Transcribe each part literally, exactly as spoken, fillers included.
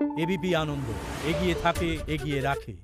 ABP আনন্দ, এগিয়ে থাকে, এগিয়ে রাখে।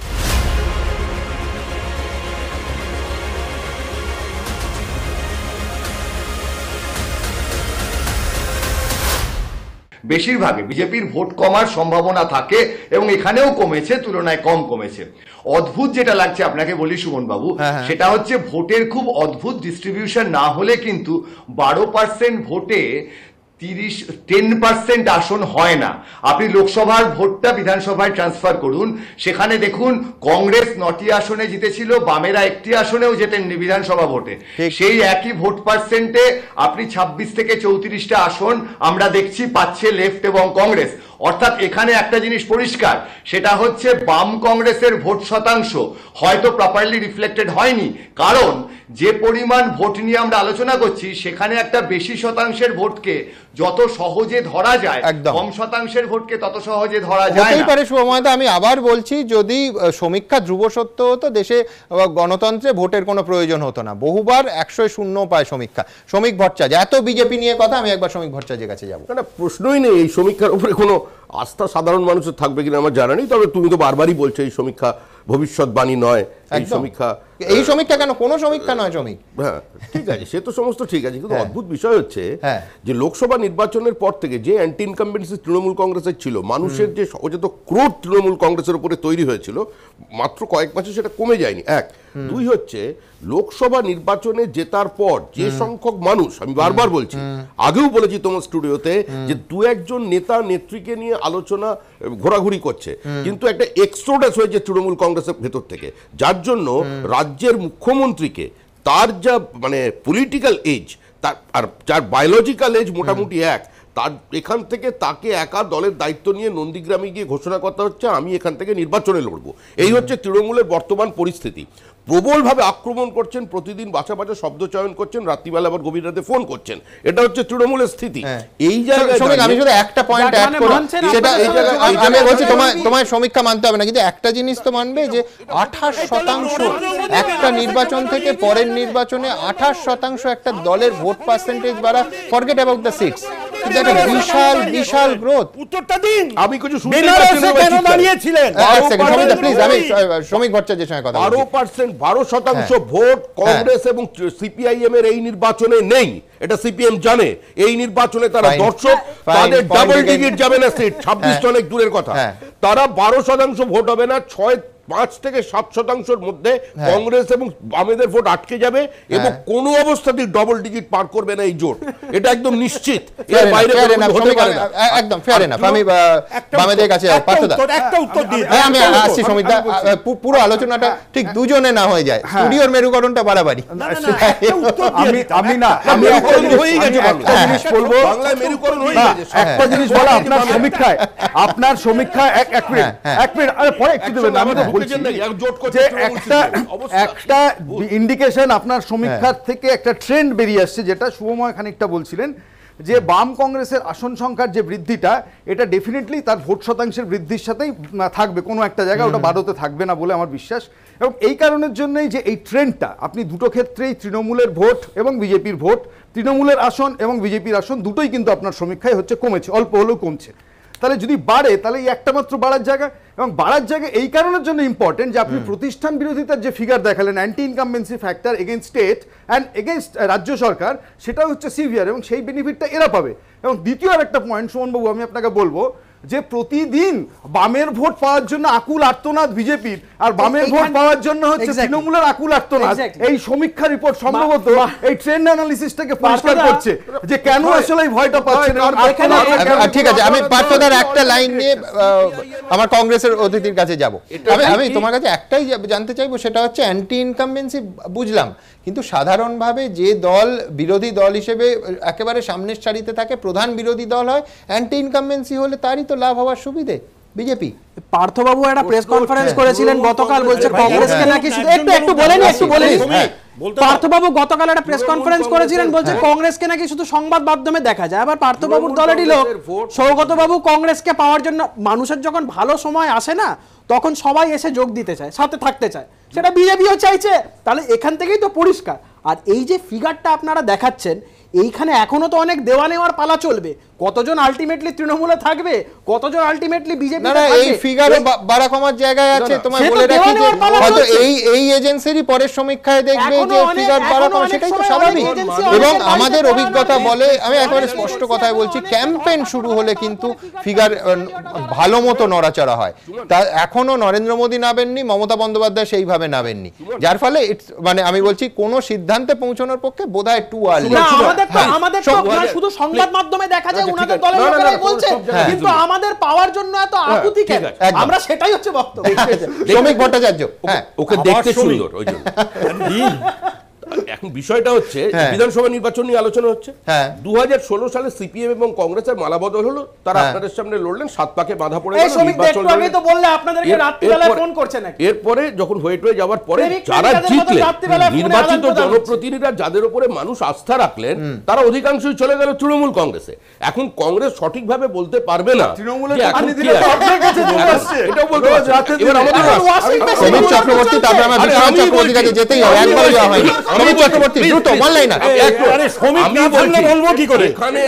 বেশিরভাগে বিজেপির ভোট কমার সম্ভাবনা থাকে এবং এখানেও কমেছে, তুলনায় কম কমেছে। অদ্ভুত যেটা লাগছে আপনাকে বলি সুমন বাবু, সেটা হচ্ছে ভোটের খুব অদ্ভুত ডিস্ট্রিবিউশন না হলে কিন্তু বারো পার্সেন্ট ভোটে তিরিশ টেন পার্সেন্ট আসন হয় না। আপনি লোকসভার ভোটটা বিধানসভায় ট্রান্সফার করুন, সেখানে দেখুন কংগ্রেস নটি আসনে জিতেছিল, বামেরা একটি আসনেও জেতেননি বিধানসভা ভোটে। সেই একই ভোট পার্সেন্টে আপনি ছাব্বিশ থেকে চৌত্রিশটা আসন আমরা দেখছি পাচ্ছে লেফট এবং কংগ্রেস। অর্থাৎ এখানে একটা জিনিস পরিষ্কার, সেটা হচ্ছে বাম কংগ্রেসের ভোট শতাংশ হয়তো প্রপারলি রিফ্লেক্টেড হয়নি, কারণ যে পরিমাণ ভোট নিয়ে আমরা আলোচনা করছি সেখানে একটা বেশি শতাংশের ভোটকে যত সহজে ধরা যায়, কম শতাংশের ভোটকে তত সহজে ধরা যায় না। পারে সুময়দা, আমি আবার বলছি, যদি সমীক্ষা ধ্রুব সত্য হতো, দেশে গণতন্ত্রে ভোটের কোনো প্রয়োজন হতো না। বহুবার একশো শূন্য পায় সমীক্ষা। শ্রমিক ভট্টাচার্য, এত বিজেপি নিয়ে কথা, আমি একবার শ্রমিক ভট্টাচার্যের কাছে যাবো। না, প্রশ্নই নেই এই সমীক্ষার উপরে কোনো আস্থা সাধারণ মানুষের থাকবে কিনা আমার জানা নেই। তবে তুমি তো বারবারই বলছো এই সমীক্ষা ভবিষ্যৎবাণী নয়, এই সমীক্ষা এই সমীক্ষা কেন? কোনো সমীক্ষা নয় শ্রমিক। হ্যাঁ ঠিক আছে, সে তো সমস্ত ঠিক আছে, কিন্তু অদ্ভুত বিষয় হচ্ছে যে লোকসভা নির্বাচনের পর থেকে যে অ্যান্টি ইনকামবেন্সি তৃণমূল কংগ্রেসের ছিল, মানুষের যে সহজাত ক্রোধ তৃণমূল কংগ্রেসের উপরে তৈরি হয়েছিল, মাত্র কয়েক মাসে সেটা কমে যায়নি। এক দুই হচ্ছে লোকসভা নির্বাচনে জেতার পর যে সংখ্যক মানুষ, আমি বারবার বলছি, আগেও বলেছি তোমার স্টুডিওতে, যে দু একজন নেতা নেত্রীকে নিয়ে আলোচনা ঘোরাঘুরি করছে, কিন্তু একটা এক্সট্রোডাস হয়েছে তৃণমূল কংগ্রেসের ভেতর থেকে, যার জন্য রাজ্যের মুখ্যমন্ত্রীকে তার যা মানে পলিটিক্যাল এজ, তার আর যার বায়োলজিক্যাল এজ মোটামুটি এক, তার এখান থেকে তাকে একা দলের দায়িত্ব নিয়ে নন্দীগ্রামে গিয়ে ঘোষণা করতে হচ্ছে আমি এখান থেকে নির্বাচনে লড়বো। এই হচ্ছে তৃণমূলের বর্তমান পরিস্থিতি। প্রবলভাবে আক্রমণ করছেন, প্রতিদিন বাছা বাছা শব্দ চয়ন করছেন, রাত্রিবেলা আবার গভীর রাতে ফোন করছেন, এটা হচ্ছে তৃণমূলের স্থিতি। এই জায়গায় আমি শুধু একটা পয়েন্ট অ্যাড করি, সেটা আমি বলছি তোমায় তোমায় সমীক্ষা মানতে হবে না, কিন্তু একটা জিনিস তো মানবে যে আঠাশ শতাংশ একটা নির্বাচন থেকে পরের নির্বাচনে আঠাশ শতাংশ একটা দলের ভোট পার্সেন্টেজ বাড়া, ফরগেট অ্যাবাউট দ্য সিটস, কিন্তু একটা বিশাল বিশাল গ্রোথ। উত্তরটা দিন, আমি কিছু শুনতে পাচ্ছি না, কেন দাঁড়িয়েছিলেন? এক সেকেন্ড সমীক্ষা প্লিজ, আমি শ্রমিক ভট্টাচার্যের সঙ্গে কথা বলছি। বারো পার্সেন্ট বারো শতাংশ ভোট কংগ্রেস এবং সিপিআইএম এর এই নির্বাচনে নেই, এটা সিপিএম জানে। এই নির্বাচনে তারা দর্শক, তাদের ডাবল ডিজিট যাবে না সিট, ছাব্বিশ অনেক দূরের কথা, তারা বারো শতাংশ ভোট হবে না, ছয় পাঁচ থেকে সাত শতাংশের মধ্যে কংগ্রেস এবং বামেদের ভোট আটকে যাবে এবং কোন অবস্থাতেই ডবল ডিজিট পার করবে না এই জোট, এটা একদম নিশ্চিত। এর বাইরে হতে পারে না। একদম ফেয়ার এনাফ। আমি বামেদের কাছে একটা উত্তর দিই, আমি আসছি সমিতা, পুরো আলোচনাটা ঠিক দুজনে না হয়ে যায়, স্টুডিওর মেরুকরণটা বাড়াবাড়ি। আমি আমি না আমি হয়ে গেছে একটা জিনিস বলবো, বাংলায় মেরুকরণ হয়ে গেছে। একটা জিনিস বলা, আপনার সমীক্ষায় আপনার সমীক্ষা এক এক মিনিট এক মিনিট আরে পরে একটু দেবেন, আমি তো একটা ইন্ডিকেশন আপনার সমীক্ষার থেকে একটা ট্রেন্ড বেরিয়ে আসছে, যেটা শুভময় খানিকটা বলছিলেন, যে বাম কংগ্রেসের আসন সংখ্যার যে বৃদ্ধিটা, এটা ডেফিনেটলি তার ভোট শতাংশের বৃদ্ধির সাথেই থাকবে, কোনো একটা জায়গায় ওটা বাড়তে থাকবে না বলে আমার বিশ্বাস। এবং এই কারণের জন্যই যে এই ট্রেন্ডটা আপনি দুটো ক্ষেত্রেই তৃণমূলের ভোট এবং বিজেপির ভোট, তৃণমূলের আসন এবং বিজেপির আসন দুটোই কিন্তু আপনার সমীক্ষায় হচ্ছে কমেছে, অল্প হলেও কমছে। তাহলে যদি বাড়ে তাহলে এই একটা মাত্র বাড়ার জায়গা, এবং বাড়ার জায়গা এই কারণের জন্য ইম্পর্টেন্ট যে আপনি প্রতিষ্ঠান বিরোধিতার যে ফিগার দেখালেন, anti incumbency factor against state and against রাজ্য সরকার, সেটা হচ্ছে সিভিয়ার, এবং সেই বেনিফিটটা এরা পাবে। এবং দ্বিতীয় আর একটা পয়েন্ট সুমনবাবু আমি আপনাকে বলবো, যে প্রতিদিন বামের ভোট পাওয়ার জন্য আকুল আর্তনাদ বিজেপির, আর বামের ভোট পাওয়ার জন্য হচ্ছে তৃণমূলের আকুল আর্তনাদ। এই সমীক্ষা রিপোর্ট সম্ভবত এই ট্রেন্ড অ্যানালিসিসটাকে পরিষ্কার করছে যে কেন আসলে এই ভয়টা পাচ্ছেন। ঠিক আছে, আমি পার্থদার একটা লাইন নিয়ে আমার কংগ্রেসের অতিথির কাছে যাব। আমি আমি তোমার কাছে একটাই জানতে চাইবো, সেটা হচ্ছে অ্যান্টি ইনকামবেন্সি বুঝলাম, কিন্তু সাধারণভাবে যে দল বিরোধী দল হিসেবে একেবারে সামনের সারিতে থাকে, প্রধান বিরোধী দল হয়, অ্যান্টি ইনকামবেন্সি হলে তারই তো লাভ হওয়ার সুবিধে বিজেপি। পার্থবাবু একটা প্রেস কনফারেন্স করেছিলেন গতকাল, বলছে কংগ্রেসকে নাকি শুধু একটু একটু বলেনি একটু বলেনি পার্থবাবু গতকাল একটা প্রেস কনফারেন্স করেছিলেন, বলছে কংগ্রেসকে নাকি শুধু সংবাদ মাধ্যমে দেখা যায়। আবার পার্থবাবুর দলেরই লোক সৌগতবাবু কংগ্রেসকে পাওয়ার জন্য, মানুষের যখন ভালো সময় আসে না তখন সবাই এসে যোগ দিতে চায়, সাথে থাকতে চায়, সেটা বিজেপিও চাইছে। তাহলে এখান থেকেই তো পরিষ্কার। আর এই যে ফিগারটা আপনারা দেখাচ্ছেন, এইখানে এখনো তো অনেক দেওয়া নেওয়ার পালা চলবে। কতজন আলটিমেটলি তৃণমূলে থাকবে, কতজন আলটিমেটলি বিজেপি না না এই ফিগারও বাড়া কমার জায়গায় আছে। তোমায় বলে রাখি যে হয়তো এই এই এজেন্সিরই পরের সমীক্ষায় দেখবে যে ফিগার বাড়া কমা, সেটাই তো স্বাভাবিক। এবং আমাদের অভিজ্ঞতা বলে, আমি একেবারে স্পষ্ট কথায় বলছি, ক্যাম্পেইন শুরু হলে কিন্তু ফিগার ভালো মতো নড়াচড়া হয়। তা এখনো নরেন্দ্র মোদী নাবেননি, মমতা বন্দ্যোপাধ্যায় সেইভাবে নাবেননি, যার ফলে মানে আমি বলছি কোন সিদ্ধান্তে পৌঁছানোর পক্ষে বোধহয় টু আর্লি। আমাদের তো আমাদের তো শুধু সংবাদ মাধ্যমে দেখা যায় ওনাদের দলের লোকেরাই বলছে, কিন্তু আমাদের পাওয়ার জন্য এত আকুতি কেন? আমরা সেটাই হচ্ছে বক্তব্য। শ্রমিক ভট্টাচার্য ওকে দেখতে সুন্দর ওই জন্য। এখন বিষয়টা হচ্ছে বিধানসভা নির্বাচন নিয়ে আলোচনা হচ্ছে। দু হাজার ষোলো সালে সিপিএম এবং কংগ্রেসের মালা বদল হলো, তারা আপনাদের সামনে লড়লেন, সাত পাকে বাধা পড়ে গেল নির্বাচন। এরপরে যখন হয়ে টয়ে যাওয়ার পরে যারা জিতলেন, নির্বাচিত জনপ্রতিনিধিরা যাদের উপরে মানুষ আস্থা রাখলেন, তারা অধিকাংশই চলে গেল তৃণমূল কংগ্রেসে। এখন কংগ্রেস সঠিকভাবে বলতে পারবে না এটাও বলতে পারছে। এবার আমাদের শ্রমিক চক্রবর্তী, তারপরে আমার বিশ্বনাথ চক্রবর্তীর কাছে যেতেই হবে, একবারও যাওয়া হয়নি। শ্রমিক চক্রবর্তী দ্রুত বললাই না, আমি বলবো কি করে এখানে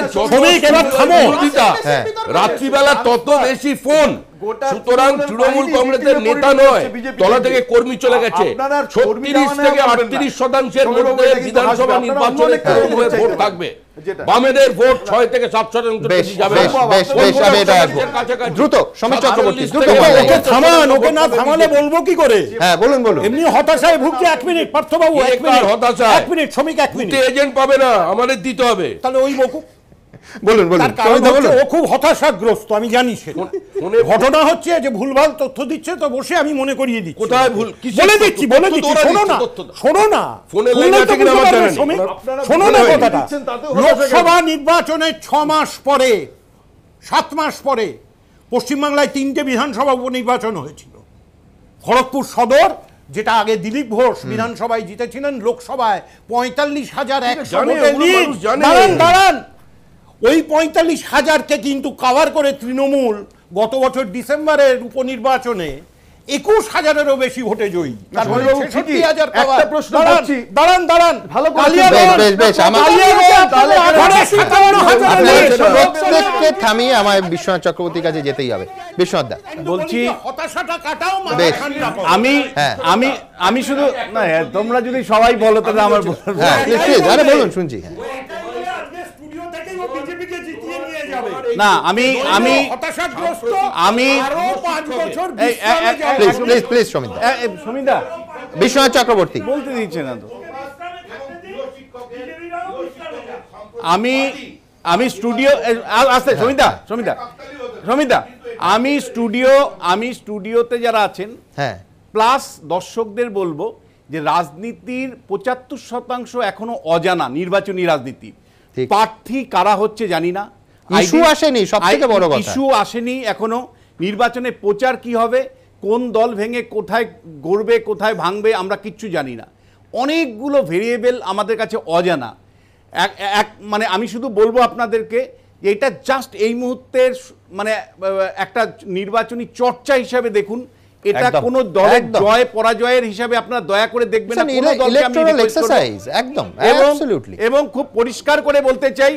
রাত্রিবেলা তত বেশি ফোন, সুতরাং তৃণমূল কংগ্রেসের নেতা নয়, তলা থেকে কর্মী চলে গেছে। ছত্রিশ থেকে আটত্রিশ শতাংশের মধ্যে বিধানসভা নির্বাচনে তৃণমূলের ভোট থাকবে, বামেদের ভোট ছয় থেকে সাত শতাংশ যাবে। দ্রুত শ্রমিক চক্রবর্তী ওকে থামান, ওকে না থামালে বলবো কি করে? হ্যাঁ বলুন বলুন। এমনি হতাশায় ভুগছে। এক মিনিট পার্থবাবু, এক মিনিট হতাশা, এক মিনিট শ্রমিক, এক মিনিট। এজেন্ট পাবে না, আমাদের দিতে হবে। তাহলে ওই বকু বলুন বলুন। ও খুব হতাশাগ্রস্ত, আমি জানি। ঘটনা হচ্ছে যে ভুলভাল তথ্য দিচ্ছে, তো বসে আমি মনে করিয়ে দিচ্ছি। কোথায় ভুল বলে দিচ্ছি, বলে দিচ্ছি, শোনো না, শোনো না, শোনো না কথাটা। লোকসভা নির্বাচনের ছ মাস পরে, সাত মাস পরে পশ্চিমবাংলায় তিনটে বিধানসভা উপনির্বাচন হয়েছিল। খড়গপুর সদর, যেটা আগে দিলীপ ঘোষ বিধানসভায় জিতেছিলেন, লোকসভায় পঁয়তাল্লিশ হাজার একশো দাঁড়ান দাঁড়ান ওই পঁয়তাল্লিশ হাজারকে কিন্তু কাভার করে তৃণমূল গত বছর ডিসেম্বরের উপনির্বাচনে একুশ হাজারেরও বেশি ভোটে জয়ী। দাঁড়ান দাঁড়ান প্রত্যেককে থামিয়ে আমায় বিশ্বনাথ চক্রবর্তীর কাছে যেতেই হবে। বিশ্বনাথ দা বলছি, হতাশাটা কাটাও। আমি আমি আমি শুধু না, তোমরা যদি সবাই বলো তাহলে আমার বলুন, শুনছি। না আমি আমি আমি সমিতা বিশ্বনাথ চক্রবর্তী বলতে দিচ্ছে না তো। আমি আমি স্টুডিও আসতে সমিতা সমিতা সমিতা আমি স্টুডিও আমি স্টুডিওতে যারা আছেন, হ্যাঁ, প্লাস দর্শকদের বলবো যে রাজনীতির পঁচাত্তর শতাংশ এখনো অজানা। নির্বাচনী রাজনীতি প্রার্থী কারা হচ্ছে জানি না, ইস্যু আসেনি, সবথেকে বড় কথা ইস্যু আসেনি এখনো। নির্বাচনে প্রচার কি হবে, কোন দল ভেঙে কোথায় গড়বে, কোথায় ভাঙবে, আমরা কিচ্ছু জানি না। অনেকগুলো ভেরিয়েবল আমাদের কাছে অজানা। এক এক মানে আমি শুধু বলবো আপনাদেরকে, এটা জাস্ট এই মুহূর্তের মানে একটা নির্বাচনী চর্চা হিসাবে দেখুন। এটা কোন দলের জয় পরাজয়ের হিসাবে আপনারা দয়া করে দেখবেন না। কোন দলকে আমি একদম এবং খুব পরিষ্কার করে বলতে চাই,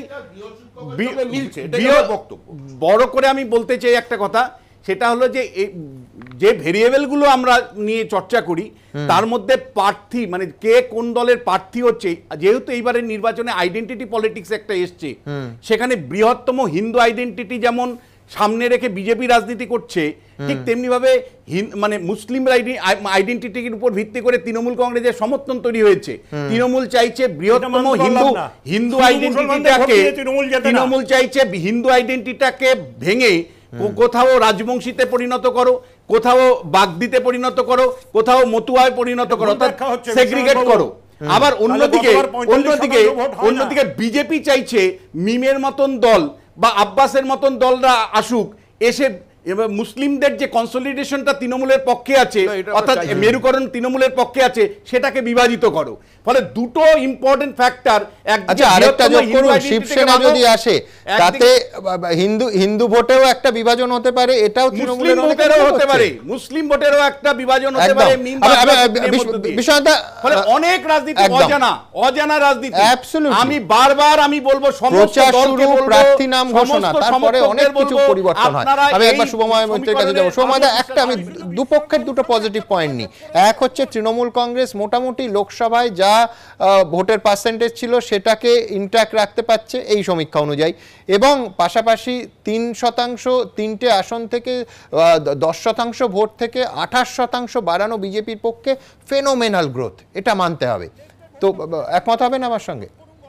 বড় করে আমি বলতে চাই একটা কথা, সেটা হলো যে যে ভেরিয়েবল গুলো আমরা নিয়ে চর্চা করি, তার মধ্যে প্রার্থী মানে কে কোন দলের প্রার্থী হচ্ছে, যেহেতু এইবারের নির্বাচনে আইডেন্টিটি পলিটিক্স একটা এসছে, সেখানে বৃহত্তম হিন্দু আইডেন্টিটি যেমন সামনে রেখে বিজেপি রাজনীতি করছে, ঠিক তেমনি ভাবে মানে মুসলিম আইডেন্টিটির উপর ভিত্তি করে তৃণমূল কংগ্রেসের সমর্থন তৈরি হয়েছে। তৃণমূল চাইছে বৃহত্তম হিন্দু হিন্দু আইডেন্টিটিটাকে তৃণমূল চাইছে হিন্দু আইডেন্টিটিটাকে ভেঙে কোথাও রাজবংশীতে পরিণত করো, কোথাও বাগদিতে পরিণত করো, কোথাও মতুয়ায় পরিণত করো, সেগ্রিগেট করো। আবার অন্যদিকে অন্যদিকে অন্যদিকে বিজেপি চাইছে মিমের মতন দল বা আব্বাসের মতন দলরা আসুক, এসে এবার মুসলিমদের যে কনসলিডেশনটা তৃণমূলের পক্ষে আছে, না, এটা অর্থাৎ আমরা চাই। মেরুকরণ তৃণমূলের পক্ষে আছে, সেটাকে বিভাজিত করো। ফলে দুটো ইম্পর্টেন্ট ফ্যাক্টর। আচ্ছা, আরেকটা যোগ করুন, শিবসেনা যদি আসে তাতে হিন্দু হিন্দু ভোটেও একটা বিভাজন হতে পারে, এটাও তৃণমূলের মুসলিম ভোটেরও হতে পারে, মুসলিম ভোটেরও একটা বিভাজন হতে পারে। বিষয়টা ফলে অনেক রাজনীতি অজানা অজানা রাজনীতি। Absolutely. আমি বারবার আমি বলবো সমস্ত দলকে বলবো, প্রার্থী নাম ঘোষণা, তারপরে অনেক কিছু পরিবর্তন হয়। আমি একবার শুভময় মৈত্রের কাছে যাব। শুভময়, একটা আমি দুপক্ষের দুটো পজিটিভ পয়েন্ট নিই। এক হচ্ছে তৃণমূল কংগ্রেস মোটামুটি লোকসভায় যা ভোটের পার্সেন্টেজ ছিল সেটাকে ইনট্যাক্ট রাখতে পারছে এই সমীক্ষা অনুযায়ী, এবং পাশাপাশি তিন শতাংশ তিনটে আসন থেকে দশ শতাংশ ভোট থেকে আঠাশ শতাংশ বাড়ানো বিজেপির পক্ষে ফেনোমেনাল গ্রোথ, এটা মানতে হবে। তো একমত হবেন আমার সঙ্গে?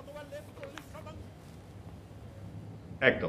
একদম।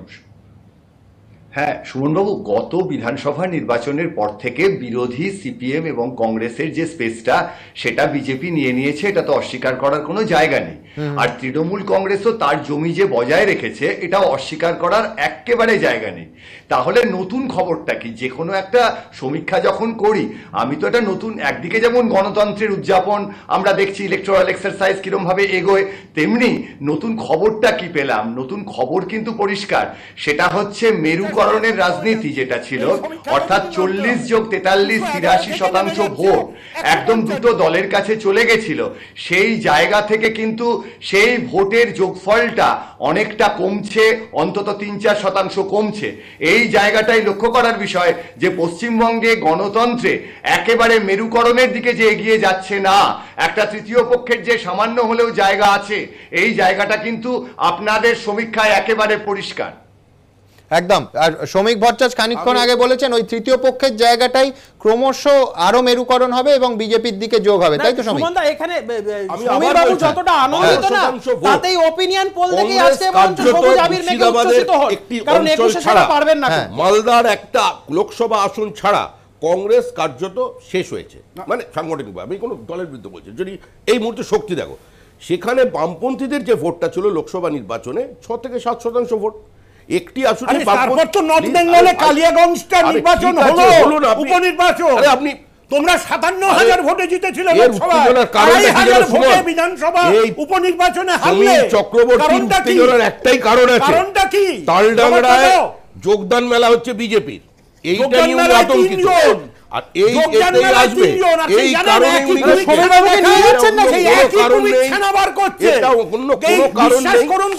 হ্যাঁ সুমনবাবু, গত বিধানসভা নির্বাচনের পর থেকে বিরোধী সিপিএম এবং কংগ্রেসের যে স্পেসটা সেটা বিজেপি নিয়ে নিয়েছে, এটা তো অস্বীকার করার কোনো জায়গা নেই। আর তৃণমূল কংগ্রেসও তার জমি যে বজায় রেখেছে এটাও অস্বীকার করার একেবারে জায়গা নেই। তাহলে নতুন খবরটা কি? যে কোনো একটা সমীক্ষা যখন করি আমি তো এটা নতুন, একদিকে যেমন গণতন্ত্রের উদযাপন আমরা দেখছি, ইলেকটোরাল এক্সারসাইজ কিরম ভাবে এগোয়, তেমনি নতুন খবরটা কি পেলাম? নতুন খবর কিন্তু পরিষ্কার, সেটা হচ্ছে মেরুকরণের রাজনীতি যেটা ছিল, অর্থাৎ চল্লিশ যোগ তেতাল্লিশ তিরাশি শতাংশ ভোট একদম দুটো দলের কাছে চলে গেছিল, সেই জায়গা থেকে কিন্তু সেই ভোটের যোগফলটা অনেকটা কমছে, অন্তত তিন চার শতাংশ কমছে। এই জায়গাটাই লক্ষ্য করার বিষয় যে পশ্চিমবঙ্গে গণতন্ত্রে একেবারে মেরুকরণের দিকে যে এগিয়ে যাচ্ছে না, একটা তৃতীয় পক্ষের যে সামান্য হলেও জায়গা আছে, এই জায়গাটা কিন্তু আপনাদের সমীক্ষায় একেবারে পরিষ্কার। একদম। আর শ্রমিক ভট্টাচ খানিকক্ষণ আগে বলেছেন ওই তৃতীয় পক্ষের জায়গাটাই ক্রমশ আরো মেরুকরণ হবে এবং বিজেপির দিকে যোগ হবে, তাই তো শ্রমিক? সুমনদা, এখানে সমীরবাবু যতটা আনন্দিত না তাতেই ওপিনিয়ন পোল থেকে আসছে বরঞ্চ সবুজ আবির মেঘে উচ্ছ্বসিত হন, কারণ একুশে সালে পারবেন না। মালদার একটা লোকসভা আসন ছাড়া কংগ্রেস কার্যত শেষ হয়েছে, মানে সাংগঠনিকভাবে। আমি কোনো দলের বিরুদ্ধে বলছি, যদি এই মুহূর্তে শক্তি দেখো, সেখানে বামপন্থীদের যে ভোটটা ছিল লোকসভা নির্বাচনে ছ থেকে সাত শতাংশ ভোট, একটি আসনে তারপর তো নর্থ বেঙ্গলে কালিয়াগঞ্জটা নির্বাচন হলো, উপনির্বাচন। আপনি তোমরা সাতান্ন হাজার ভোটে জিতেছিলে লোকসভা, আড়াই হাজার ভোটে বিধানসভা উপনির্বাচনে হারলে। চক্রবর্তী উত্তেজনার একটাই কারণ আছে, কারণটা কি? তালডাংরায় যোগদান মেলা হচ্ছে বিজেপির, এইটা নিয়ে উনি আতঙ্কিত। আর এই এটাই আসবে, এই কারণে উনি সমীরবাবুকে নিয়ে যাচ্ছেন না, সেই একই কুমিচ্ছানা বার করছে। এটা অন্য কোনো কারণ নেই।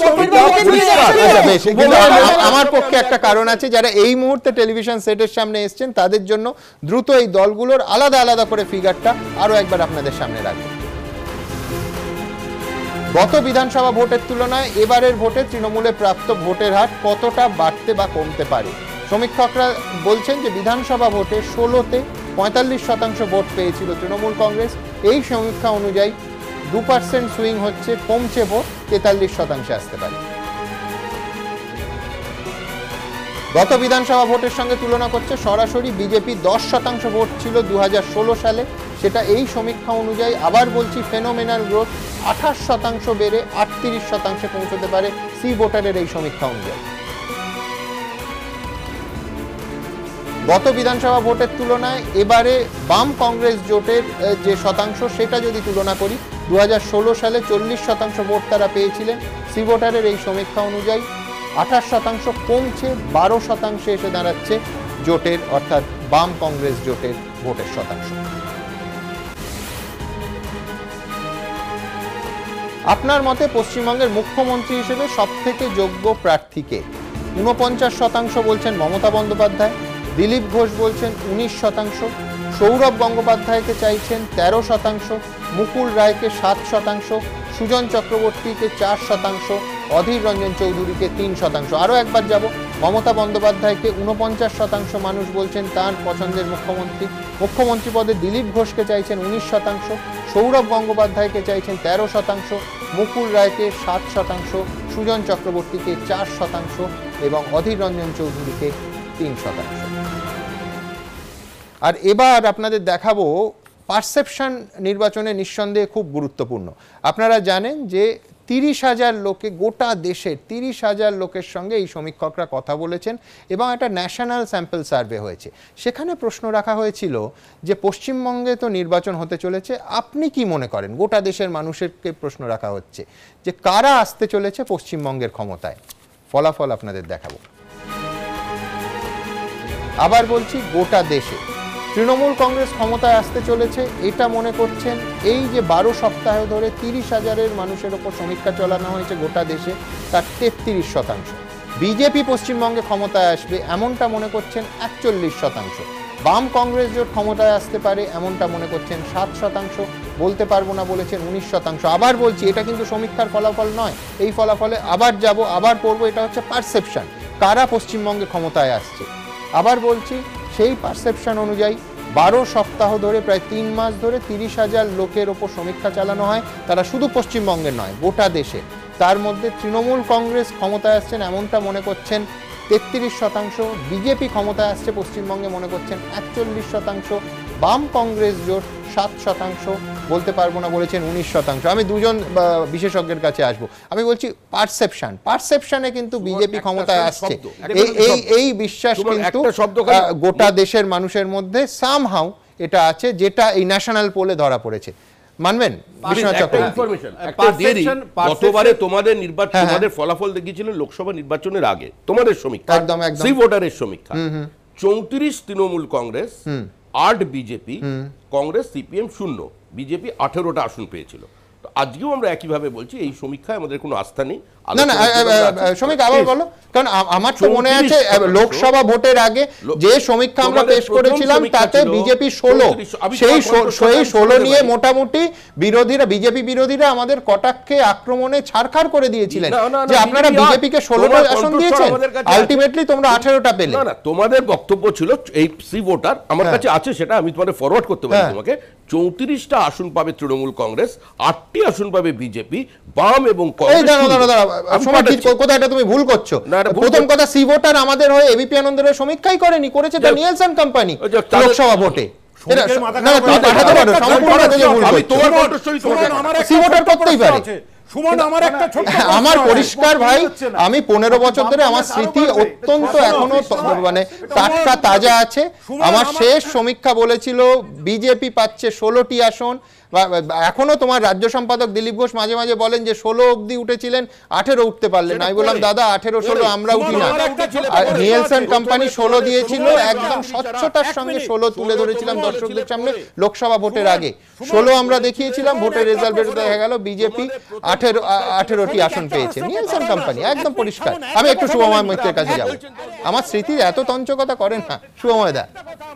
আমার পক্ষে একটা কারণ আছে, যারা এই মুহূর্তে টেলিভিশন সেটের সামনে এসেছেন তাদের জন্য দ্রুত এই দলগুলোর আলাদা আলাদা করে ফিগারটা আরো একবার আপনাদের সামনে রাখবো। গত বিধানসভা ভোটের তুলনায় এবারের ভোটে তৃণমূলে প্রাপ্ত ভোটের হার কতটা বাড়তে বা কমতে পারে? সমীক্ষকরা বলছেন যে বিধানসভা ভোটে ষোলোতে পঁয়তাল্লিশ শতাংশ ভোট পেয়েছিল তৃণমূল কংগ্রেস, এই সমীক্ষা অনুযায়ী দু পার্সেন্ট সুইং হচ্ছে, কমছে ভোট, তেতাল্লিশ শতাংশে আসতে পারে। গত বিধানসভা ভোটের সঙ্গে তুলনা করছে সরাসরি বিজেপি দশ শতাংশ ভোট ছিল দু হাজার ষোলো সালে, সেটা এই সমীক্ষা অনুযায়ী আবার বলছি ফেনোমেনাল গ্রোথ, আঠাশ শতাংশ বেড়ে আটত্রিশ শতাংশে পৌঁছতে পারে সি ভোটারের এই সমীক্ষা অনুযায়ী। গত বিধানসভা ভোটের তুলনায় এবারে বাম কংগ্রেস জোটের যে শতাংশ সেটা যদি তুলনা করি, দু হাজার ষোলো সালে চল্লিশ শতাংশ ভোট তারা পেয়েছিলেন, সি ভোটারের এই সমীক্ষা অনুযায়ী আঠাশ শতাংশ কমছে, বারো শতাংশে এসে দাঁড়াচ্ছে জোটের অর্থাৎ বাম কংগ্রেস জোটের ভোটের শতাংশ। আপনার মতে পশ্চিমবঙ্গের মুখ্যমন্ত্রী হিসেবে সব থেকে যোগ্য প্রার্থীকে? ঊনপঞ্চাশ শতাংশ বলছেন মমতা বন্দ্যোপাধ্যায়, দিলীপ ঘোষ বলছেন উনিশ শতাংশ, সৌরভ গঙ্গোপাধ্যায়কে চাইছেন তেরো শতাংশ, মুকুল রায়কে সাত শতাংশ, সুজন চক্রবর্তীকে চার শতাংশ, অধীর রঞ্জন চৌধুরীকে তিন শতাংশ। আরও একবার যাব, মমতা বন্দ্যোপাধ্যায়কে ঊনপঞ্চাশ শতাংশ মানুষ বলছেন তার পছন্দের মুখ্যমন্ত্রী, মুখ্যমন্ত্রী পদে দিলীপ ঘোষকে চাইছেন উনিশ শতাংশ, সৌরভ গঙ্গোপাধ্যায়কে চাইছেন তেরো শতাংশ, মুকুল রায়কে সাত শতাংশ, সুজন চক্রবর্তীকে চার শতাংশ এবং অধীর রঞ্জন চৌধুরীকে তিন শতাংশ। আর এবার আপনাদের দেখাবো পারসেপশন নির্বাচনে নিঃসন্দেহে খুব গুরুত্বপূর্ণ। আপনারা জানেন যে তিরিশ হাজার লোকে, গোটা দেশের তিরিশ হাজার লোকের সঙ্গে এই সমীক্ষকরা কথা বলেছেন এবং একটা ন্যাশনাল স্যাম্পল সার্ভে হয়েছে। সেখানে প্রশ্ন রাখা হয়েছিল যে পশ্চিমবঙ্গে তো নির্বাচন হতে চলেছে, আপনি কি মনে করেন, গোটা দেশের মানুষেরকে প্রশ্ন রাখা হচ্ছে যে কারা আসতে চলেছে পশ্চিমবঙ্গের ক্ষমতায়। ফলাফল আপনাদের দেখাবো। আবার বলছি, গোটা দেশে তৃণমূল কংগ্রেস ক্ষমতায় আসতে চলেছে এটা মনে করছেন এই যে বারো সপ্তাহ ধরে তিরিশ হাজারের মানুষের ওপর সমীক্ষা চালানো হয়েছে গোটা দেশে, তার তেত্রিশ শতাংশ। বিজেপি পশ্চিমবঙ্গে ক্ষমতায় আসবে এমনটা মনে করছেন একচল্লিশ শতাংশ। বাম কংগ্রেস জোট ক্ষমতায় আসতে পারে এমনটা মনে করছেন সাত শতাংশ। বলতে পারবো না বলেছেন উনিশ শতাংশ। আবার বলছি, এটা কিন্তু সমীক্ষার ফলাফল নয়, এই ফলাফলে আবার যাব, আবার পড়বো, এটা হচ্ছে পারসেপশন, কারা পশ্চিমবঙ্গে ক্ষমতায় আসছে। আবার বলছি, সেই পারসেপশন অনুযায়ী বারো সপ্তাহ ধরে প্রায় তিন মাস ধরে তিরিশ হাজার লোকের ওপর সমীক্ষা চালানো হয়, তারা শুধু পশ্চিমবঙ্গের নয় গোটা দেশে। তার মধ্যে তৃণমূল কংগ্রেস ক্ষমতায় আসছেন এমনটা মনে করছেন তেত্রিশ শতাংশ, বিজেপি ক্ষমতায় আসছে পশ্চিমবঙ্গে মনে করছেন একচল্লিশ শতাংশ, বাম কংগ্রেস জোট সাত শতাংশ, বলতে পারবো না বলেছেন উনিশ শতাংশ। আমি দুজন বিশেষজ্ঞের কাছে আসবো। আমি বলছি পারসেপশন, পারসেপশনে কিন্তু বিজেপি ক্ষমতায় আসছে, এই এই এই বিশ্বাস কিন্তু গোটা দেশের মানুষের মধ্যে সামহাউ এটা আছে, যেটা এই ন্যাশনাল পোলে ধরা পড়েছে। মানবেন? গতবারে তোমাদের নির্বাচন, তোমাদের ফলাফল দেখিয়েছিলেন লোকসভা নির্বাচনের আগে, তোমাদের সমীক্ষা, একদম একদম সেই ভোটারের সমীক্ষা, চৌত্রিশ তৃণমূল কংগ্রেস, আট বিজেপি, কংগ্রেস সিপিএম শূন্য, বিজেপি আঠেরোটা আসন পেয়েছিল। তো আজকেও আমরা একইভাবে বলছি এই সমীক্ষায় আমাদের কোনো আস্থা নেই। না না সমীক্ষা আবার বলো, কারণ আমার তো মনে আছে লোকসভা ভোটের আগে যে সমীক্ষা আমরা পেশ করেছিলাম তাতে বিজেপি ষোলো, সেই সেই ষোলো নিয়ে মোটামুটি বিরোধীরা, বিজেপি বিরোধীরা আমাদের কটাক্ষে আক্রমণে ছাড়খাড় করে দিয়েছিলেন যে আপনারা বিজেপিকে ষোলোটা আসন দিয়েছেন, আলটিমেটলি তোমরা আঠেরোটা পেলে। না না, তোমাদের বক্তব্য ছিল এই সি ভোটার, আমার কাছে আছে সেটা, আমি তোমাদের ফরওয়ার্ড করতে পারি তোমাকে, চৌত্রিশটা আসন পাবে তৃণমূল কংগ্রেস, আটটি আসন পাবে বিজেপি, বাম এবং কোথায় তুমি ভুল করছো। প্রথম কথা, সি ভোটার আমাদের হয়ে এবিপি আনন্দের সমীক্ষাই করেনি, করেছে তো নিয়েলসন কোম্পানি লোকসভা ভোটে। আমার পরিষ্কার ভাই, আমি পনেরো বছর ধরে আমার স্মৃতি অত্যন্ত এখনো মানে টাটকা তাজা আছে। আমার শেষ সমীক্ষা বলেছিল বিজেপি পাচ্ছে ষোলোটি আসন, এখনো তোমার রাজ্য সম্পাদক দিলীপ ঘোষ মাঝে মাঝে বলেন যে ষোলো অব্দি উঠেছিলেন, আঠেরো উঠতে পারলেন। আমি বললাম দাদা আঠেরো ষোলো আমরা উঠি না, নিয়েলসন কোম্পানি ষোলো দিয়েছিল, একদম স্বচ্ছতার সঙ্গে ষোলো তুলে ধরেছিলাম দর্শকদের সামনে লোকসভা ভোটের আগে। ষোলো আমরা দেখিয়েছিলাম, ভোটের রেজাল্ট বেরোতে দেখা গেল বিজেপি আঠেরো আঠেরোটি আসন পেয়েছে, নিয়েলসন কোম্পানি একদম পরিষ্কার। আমি একটু শুভময় মৈত্রের কাছে যাব, আমার স্মৃতি এত তঞ্চকতা করেন না শুভময় দা।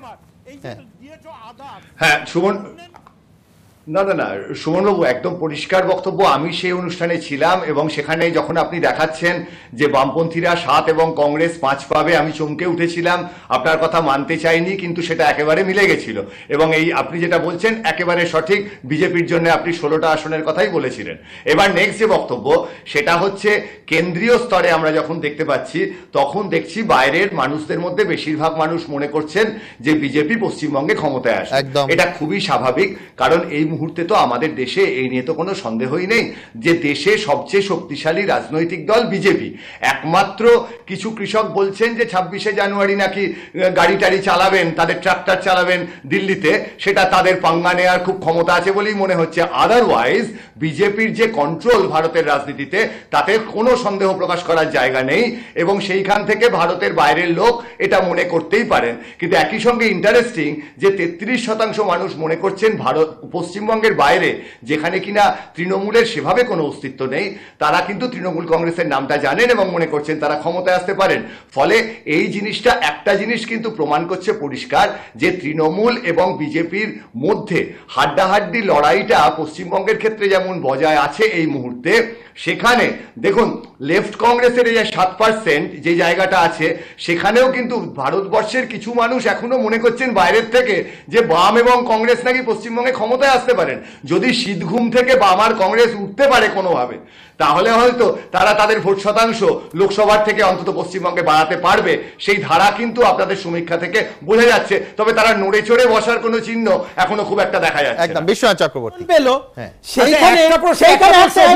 হ্যাঁ সুমন, না না না সুমনবাবু একদম পরিষ্কার বক্তব্য। আমি সেই অনুষ্ঠানে ছিলাম এবং সেখানে যখন আপনি দেখাচ্ছেন যে বামপন্থীরা সাত এবং কংগ্রেস পাঁচ পাবে, আমি চমকে উঠেছিলাম, আপনার কথা মানতে চাইনি, কিন্তু সেটা একেবারে মিলে গেছিল। এবং এই আপনি যেটা বলছেন একেবারে সঠিক, বিজেপির জন্য আপনি ষোলোটা আসনের কথাই বলেছিলেন। এবার নেক্সট যে বক্তব্য সেটা হচ্ছে কেন্দ্রীয় স্তরে আমরা যখন দেখতে পাচ্ছি তখন দেখছি বাইরের মানুষদের মধ্যে বেশিরভাগ মানুষ মনে করছেন যে বিজেপি পশ্চিমবঙ্গে ক্ষমতায় আসে। এটা খুবই স্বাভাবিক, কারণ এই মুহূর্তে তো আমাদের দেশে এই নিয়ে তো কোনো সন্দেহই নেই যে দেশে সবচেয়ে শক্তিশালী রাজনৈতিক দল বিজেপি। একমাত্র কিছু কৃষক বলছেন যে ছাব্বিশে জানুয়ারি নাকি গাড়ি টাড়ি চালাবেন, তাদের ট্রাক্টর চালাবেন দিল্লিতে, সেটা তাদের পাঙ্গা নেওয়ার খুব ক্ষমতা আছে বলেই মনে হচ্ছে। আদারওয়াইজ বিজেপির যে কন্ট্রোল ভারতের রাজনীতিতে তাতে কোনো সন্দেহ প্রকাশ করার জায়গা নেই, এবং সেইখান থেকে ভারতের বাইরের লোক এটা মনে করতেই পারেন। কিন্তু একই সঙ্গে ইন্টারেস্টিং যে তেত্রিশ শতাংশ মানুষ মনে করছেন ভারত পশ্চিমবঙ্গের বাইরে, যেখানে কিনা তৃণমূলের সেভাবে কোনো অস্তিত্ব নেই, তারা কিন্তু তৃণমূল কংগ্রেসের নামটা জানেন এবং মনে করছেন তারা ক্ষমতায় আসতে পারেন। ফলে এই জিনিসটা একটা জিনিস কিন্তু প্রমাণ করছে পরিষ্কার যে তৃণমূল এবং বিজেপির মধ্যে হাড্ডাহাড্ডি লড়াইটা পশ্চিমবঙ্গের ক্ষেত্রে যেমন বজায় আছে এই মুহূর্তে, সেখানে দেখুন লেফট কংগ্রেসের এই সাত পার্সেন্ট যে জায়গাটা আছে সেখানেও কিন্তু ভারতবর্ষের কিছু মানুষ এখনো মনে করছেন বাইরের থেকে যে বাম এবং কংগ্রেস নাকি পশ্চিমবঙ্গে ক্ষমতায় আসতে পারেন। যদি শীতঘুম থেকে বাম আর কংগ্রেস উঠতে পারে কোনোভাবে, তাহলে হয়তো তারা তাদের ভোট শতাংশ লোকসভার থেকে অন্তত পশ্চিমবঙ্গে বাড়াতে পারবে। সেই ধারা কিন্তু আপনাদের সমীক্ষা থেকে বোঝা যাচ্ছে, তবে তারা নড়ে চড়ে বসার কোনো চিহ্ন এখনো খুব একটা দেখা যাচ্ছে একদম। বিশ্বনাথ চক্রবর্তী পেলো হ্যাঁ। সেইখানে সেইখানে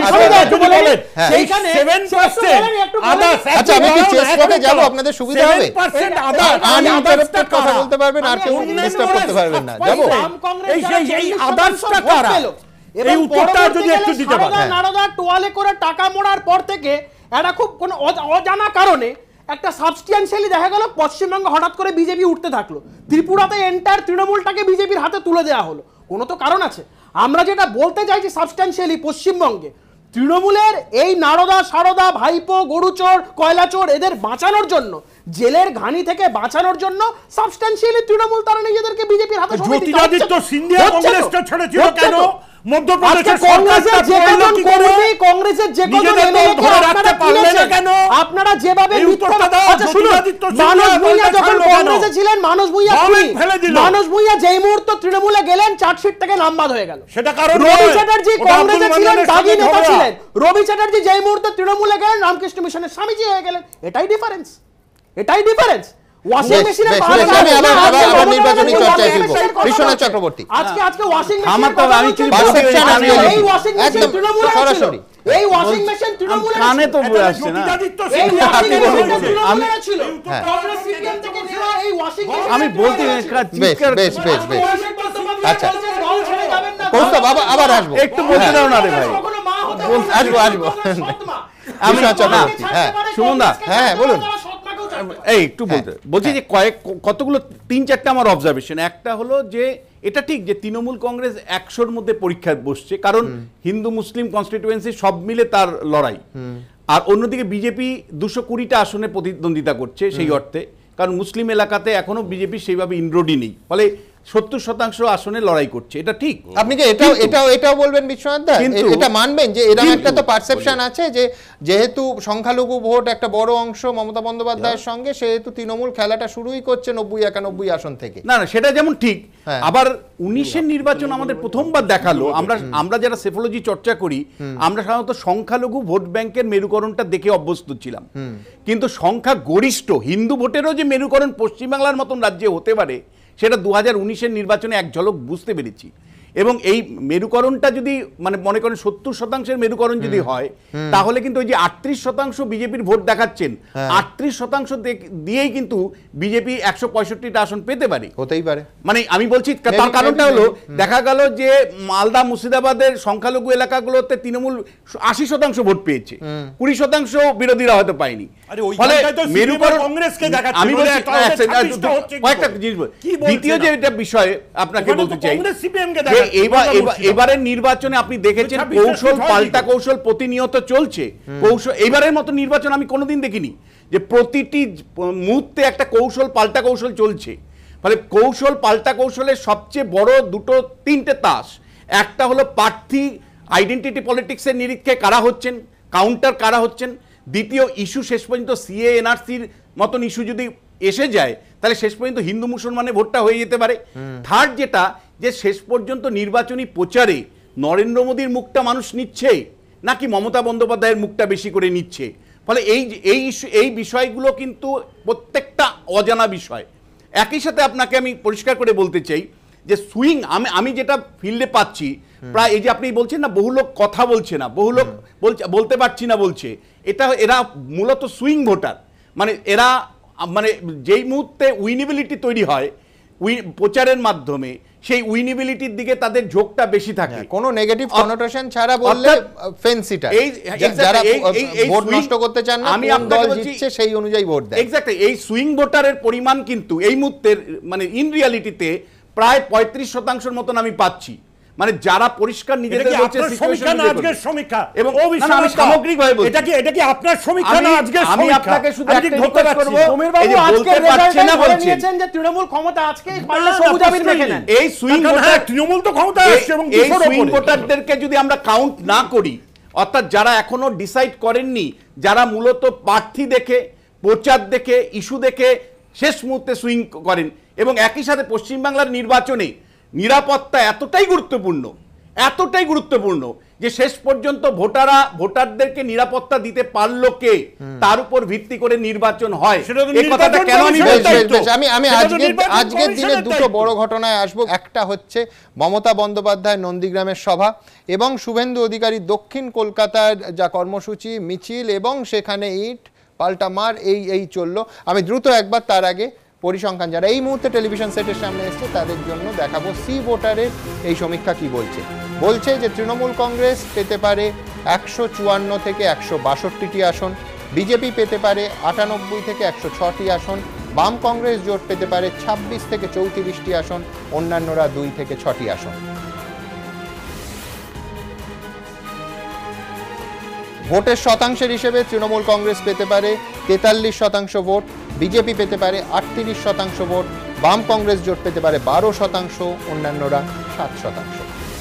সেইখানে আচ্ছা আমি কি চেস কোর্টে যাব, আপনাদের সুবিধা হবে? আনইন্টারাপ্টেড কথা বলতে পারবেন, আর কেউ ডিস্টার্ব করতে পারবেন না। যাব এই সেই এই আদার্সটা কারা? এই উত্তরটা যদি একটু দিতে পারেন। নারদা টোয়ালে করে টাকা মোড়ার পর থেকে এটা খুব কোনো অজানা কারণে একটা সাবস্টেন্সিয়ালি দেখা গেল পশ্চিমবঙ্গে হঠাৎ করে বিজেপি উঠতে থাকলো, ত্রিপুরাতে এন্টার তৃণমূলটাকে বিজেপির হাতে তুলে দেওয়া হলো। কোনো তো কারণ আছে। আমরা যেটা বলতে চাইছি সাবস্টেন্সিয়ালি পশ্চিমবঙ্গে তৃণমূলের এই নারদা সারদা ভাইপো গরুচোর কয়লাচোর এদের বাঁচানোর জন্য, জেলের ঘানি থেকে বাঁচানোর জন্য সাবস্টেন্সিয়ালি তৃণমূল তারা নিজেদেরকে বিজেপির হাতে জ্যোতিরাদিত্য সিন্ধিয়া কংগ্রেসটা ছেড়েছিল কেন? মধ্যপ্রদেশের কংগ্রেসের যে কজন কর্মী, কংগ্রেসের যে কজন এমএলএ আপনারা পারলেন কেন? আপনারা যেভাবে আচ্ছা শুনুন, মানস ভুঁইয়া যখন কংগ্রেসে ছিলেন, মানস ভুঁইয়া মানস ভুঁইয়া যেই মুহূর্তে তৃণমূলে গেলেন চার্জশিট থেকে নাম বাদ হয়ে গেল। সেটা কারণ রবি চ্যাটার্জি কংগ্রেসে ছিলেন, দাগি নেতা ছিলেন। রবি চ্যাটার্জি যেই মুহূর্তে তৃণমূলে গেলেন রামকৃষ্ণ মিশনের স্বামীজি হয়ে গেলেন। এটাই ডিফারেন্স, এটাই ডিফারেন্স। ওয়াশিং মেশিনে নির্বাচনী চর্চায় ফিরবো। বিশ্বনাথ চক্রবর্তী আজকে আজকে ওয়াশিং মেশিন আমার তো আমি কি এই ওয়াশিং মেশিন তৃণমূল সরাসরি এই ওয়াশিং মেশিন তৃণমূল কানে তো বলে আসছে না। এই ওয়াশিং মেশিন তৃণমূল ছিল, কংগ্রেস সিপিএম থেকে নেওয়া এই ওয়াশিং মেশিন আমি বলতে বেশ বেশ বেশ বেশ আচ্ছা কৌস্তব আবার আবার আসবো, একটু বলতে দাও না রে ভাই। আসবো আসবো আমি চক্রবর্তী হ্যাঁ সুমনদা হ্যাঁ বলুন। এই একটু বলতে বলছি যে কয়েক কতগুলো তিন চারটা আমার অবজারভেশন। একটা হলো যে এটা ঠিক যে তৃণমূল কংগ্রেস একশোর মধ্যে পরীক্ষায় বসছে, কারণ হিন্দু মুসলিম কনস্টিটিউয়েন্সি সব মিলে তার লড়াই। আর অন্যদিকে বিজেপি দুশো কুড়িটা আসনে প্রতিদ্বন্দ্বিতা করছে, সেই অর্থে কারণ মুসলিম এলাকাতে এখনো বিজেপি সেইভাবে ইনরোডই নেই, ফলে সত্তর শতাংশ আসনে লড়াই করছে। এটা ঠিক। আপনি কি এটাও এটাও এটাও বলবেন বিশ্বনাথ দা, এটা মানবেন যে এরকম একটা তো পারসেপশন আছে যে যেহেতু সংখ্যালঘু ভোট একটা বড় অংশ মমতা বন্দ্যোপাধ্যায়ের সঙ্গে, সেহেতু তৃণমূল খেলাটা শুরুই করছে নব্বই একানব্বই আসন থেকে। না না সেটা যেমন ঠিক, আবার উনিশের নির্বাচন আমাদের প্রথমবার দেখালো, আমরা আমরা যারা সেফোলজি চর্চা করি আমরা সাধারণত সংখ্যালঘু ভোট ব্যাংকের মেরুকরণটা দেখে অভ্যস্ত ছিলাম, কিন্তু সংখ্যা গরিষ্ঠ হিন্দু ভোটেরও যে মেরুকরণ পশ্চিমবাংলার মতন রাজ্যে হতে পারে সেটা দু হাজার উনিশের নির্বাচনে এক ঝলক বুঝতে পেরেছি। এবং এই মেরুকরণটা যদি মানে মনে করেন সত্তর শতাংশের মেরুকরণ যদি হয়, তাহলে কিন্তু ওই যে আটত্রিশ শতাংশ বিজেপির ভোট দেখাচ্ছেন, আটত্রিশ শতাংশ দিয়েই কিন্তু বিজেপি একশো পঁয়ষট্টিটা আসন পেতে পারে, হতেই পারে। মানে আমি বলছি তার কারণটা হলো দেখা গেল যে মালদা মুর্শিদাবাদের সংখ্যালঘু এলাকাগুলোতে তৃণমূল আশি শতাংশ ভোট পেয়েছে, কুড়ি শতাংশ বিরোধীরা হয়তো পায়নি। ফলে মেরুকরণ আমি বলি কয়েকটা জিনিস। দ্বিতীয় যে এটা বিষয় আপনাকে বলতে চাই, এবারের নির্বাচনে আপনি দেখেছেন কৌশল পাল্টা কৌশল প্রতিনিয়ত চলছে। কৌশল এবারের মতো নির্বাচন আমি কোনোদিন দেখিনি যে প্রতিটি মুহূর্তে একটা কৌশল পাল্টা কৌশল চলছে। ফলে কৌশল পাল্টা কৌশলের সবচেয়ে বড় দুটো তিনটে তাস, একটা হলো প্রার্থী আইডেন্টিটি পলিটিক্সের নিরীক্ষে কারা হচ্ছেন, কাউন্টার কারা হচ্ছেন। দ্বিতীয় ইস্যু শেষ পর্যন্ত সিএ এনআরসির মতন ইস্যু যদি এসে যায় তাহলে শেষ পর্যন্ত হিন্দু মুসলমানের ভোটটা হয়ে যেতে পারে। থার্ড যেটা যে শেষ পর্যন্ত নির্বাচনী প্রচারে নরেন্দ্র মোদীর মুখটা মানুষ নিচ্ছে নাকি মমতা বন্দ্যোপাধ্যায়ের মুখটা বেশি করে নিচ্ছে। ফলে এই এই ইস্যু এই বিষয়গুলো কিন্তু প্রত্যেকটা অজানা বিষয়। একই সাথে আপনাকে আমি পরিষ্কার করে বলতে চাই যে সুইং আমি আমি যেটা ফিল্ডে পাচ্ছি প্রায় এই যে আপনি বলছেন না বহু লোক কথা বলছে না, বহু লোক বলছে বলতে পারছি না বলছে, এটা এরা মূলত সুইং ভোটার। মানে এরা মানে যেই মুহূর্তে উইনেবিলিটি তৈরি হয় প্রচারের মাধ্যমে সেই উইনেবিলিটির দিকে তাদের ঝোঁকটা বেশি থাকে, কোনো নেগেটিভ কনোটেশন ছাড়া বললে ফেন্সিটা এই যারা ভোট নষ্ট করতে চান না আমি দল জিতছে সেই অনুযায়ী ভোট দেয়। এক্স্যাক্টলি এই সুইং ভোটারের পরিমাণ কিন্তু এই মুহূর্তে মানে ইন রিয়ালিটিতে প্রায় পঁয়ত্রিশ শতাংশের মতন আমি পাচ্ছি। মানে যারা পরিষ্কার নিজেদের বলছে সমীক্ষা না আজকের সমীক্ষা এবং আমি সামগ্রিকভাবে বলছি এটা কি এটা কি আপনার সমীক্ষা না আজকের সমীক্ষা। আমি আপনাকে শুধু একটা রিকোয়েস্ট করব সমীর বাবু আজকের রেজাল্ট ধরে নিয়েছেন যে তৃণমূল ক্ষমতা আজকেই পারলে সবুজ আবির দেখে নেন। এই সুইং ভোটার তৃণমূল তো ক্ষমতা আসছে এবং এই সুইং ভোটারদেরকে যদি আমরা কাউন্ট না করি, অর্থাৎ যারা এখনো ডিসাইড করেননি, যারা মূলত প্রার্থী দেখে প্রচার দেখে ইস্যু দেখে শেষ মুহূর্তে সুইং করেন, এবং একই সাথে পশ্চিমবাংলার নির্বাচনে নিরাপত্তা এতটাই গুরুত্বপূর্ণ এতটাই গুরুত্বপূর্ণ যে শেষ পর্যন্ত ভোটাররা ভোটারদেরকে নিরাপত্তা দিতে পারলো কে, তার উপর ভিত্তি করে নির্বাচন হয়। এই কথাটা কেন আমি আমি আমি আজকে আজকের দিনে দুটো বড় ঘটনায় আসবো। একটা হচ্ছে মমতা বন্দ্যোপাধ্যায় নন্দীগ্রামের সভা এবং শুভেন্দু অধিকারী দক্ষিণ কলকাতার যা কর্মসূচি, মিছিল এবং সেখানে ইট পাল্টা মার এই এই চললো। আমি দ্রুত একবার তার আগে পরিসংখ্যান যারা এই মুহূর্তে টেলিভিশন সেটের সামনে এসছে তাদের জন্য দেখাবো সি ভোটারের এই সমীক্ষা কি বলছে। বলছে যে তৃণমূল কংগ্রেস পেতে পারে একশো চুয়ান্ন থেকে একশো বাষট্টিটি আসন, বিজেপি পেতে পারে আটানব্বই থেকে একশো ছটি আসন, বাম কংগ্রেস জোট পেতে পারে ছাব্বিশ থেকে চৌত্রিশটি আসন, অন্যান্যরা দুই থেকে ছটি আসন। ভোটের শতাংশের হিসেবে তৃণমূল কংগ্রেস পেতে পারে তেতাল্লিশ শতাংশ ভোট, বিজেপি পেতে পারে আটত্রিশ শতাংশ ভোট, বাম কংগ্রেস জোট পেতে পারে বারো শতাংশ, অন্যান্যরা সাত শতাংশ।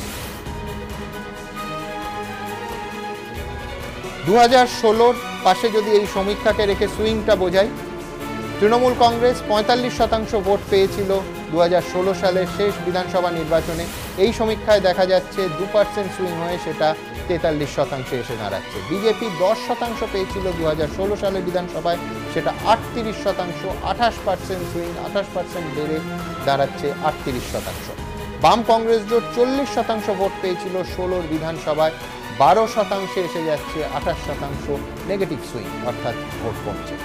দু হাজার ষোলোর পাশে যদি এই সমীক্ষাকে রেখে সুইংটা বোঝাই, তৃণমূল কংগ্রেস পঁয়তাল্লিশ শতাংশ ভোট পেয়েছিল দু হাজার ষোলো সালের শেষ বিধানসভা নির্বাচনে। এই সমীক্ষায় দেখা যাচ্ছে দু পার্সেন্ট সুইং হয়ে সেটা তেতাল্লিশ শতাংশে এসে দাঁড়াচ্ছে। বিজেপি দশ শতাংশ পেয়েছিল দু হাজার ষোলো সালের বিধানসভায়, সেটা আটত্রিশ শতাংশ, আঠাশ পার্সেন্ট সুইং, আঠাশ পার্সেন্ট বেড়ে দাঁড়াচ্ছে আটত্রিশ শতাংশ। বাম কংগ্রেস জোট চল্লিশ শতাংশ ভোট পেয়েছিল ষোলোর বিধানসভায়, বারো শতাংশে এসে যাচ্ছে আঠাশ শতাংশ নেগেটিভ সুইং, অর্থাৎ ভোট কমছে।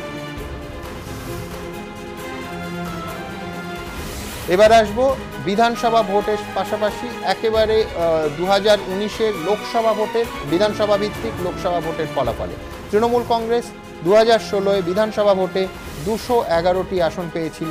এবার আসবো বিধানসভা ভোটের পাশাপাশি একেবারে দু হাজার উনিশের লোকসভা ভোটের বিধানসভা ভিত্তিক লোকসভা ভোটের ফলাফলে। তৃণমূল কংগ্রেস দু হাজার ষোলোয় বিধানসভা ভোটে দুশো এগারোটি আসন পেয়েছিল।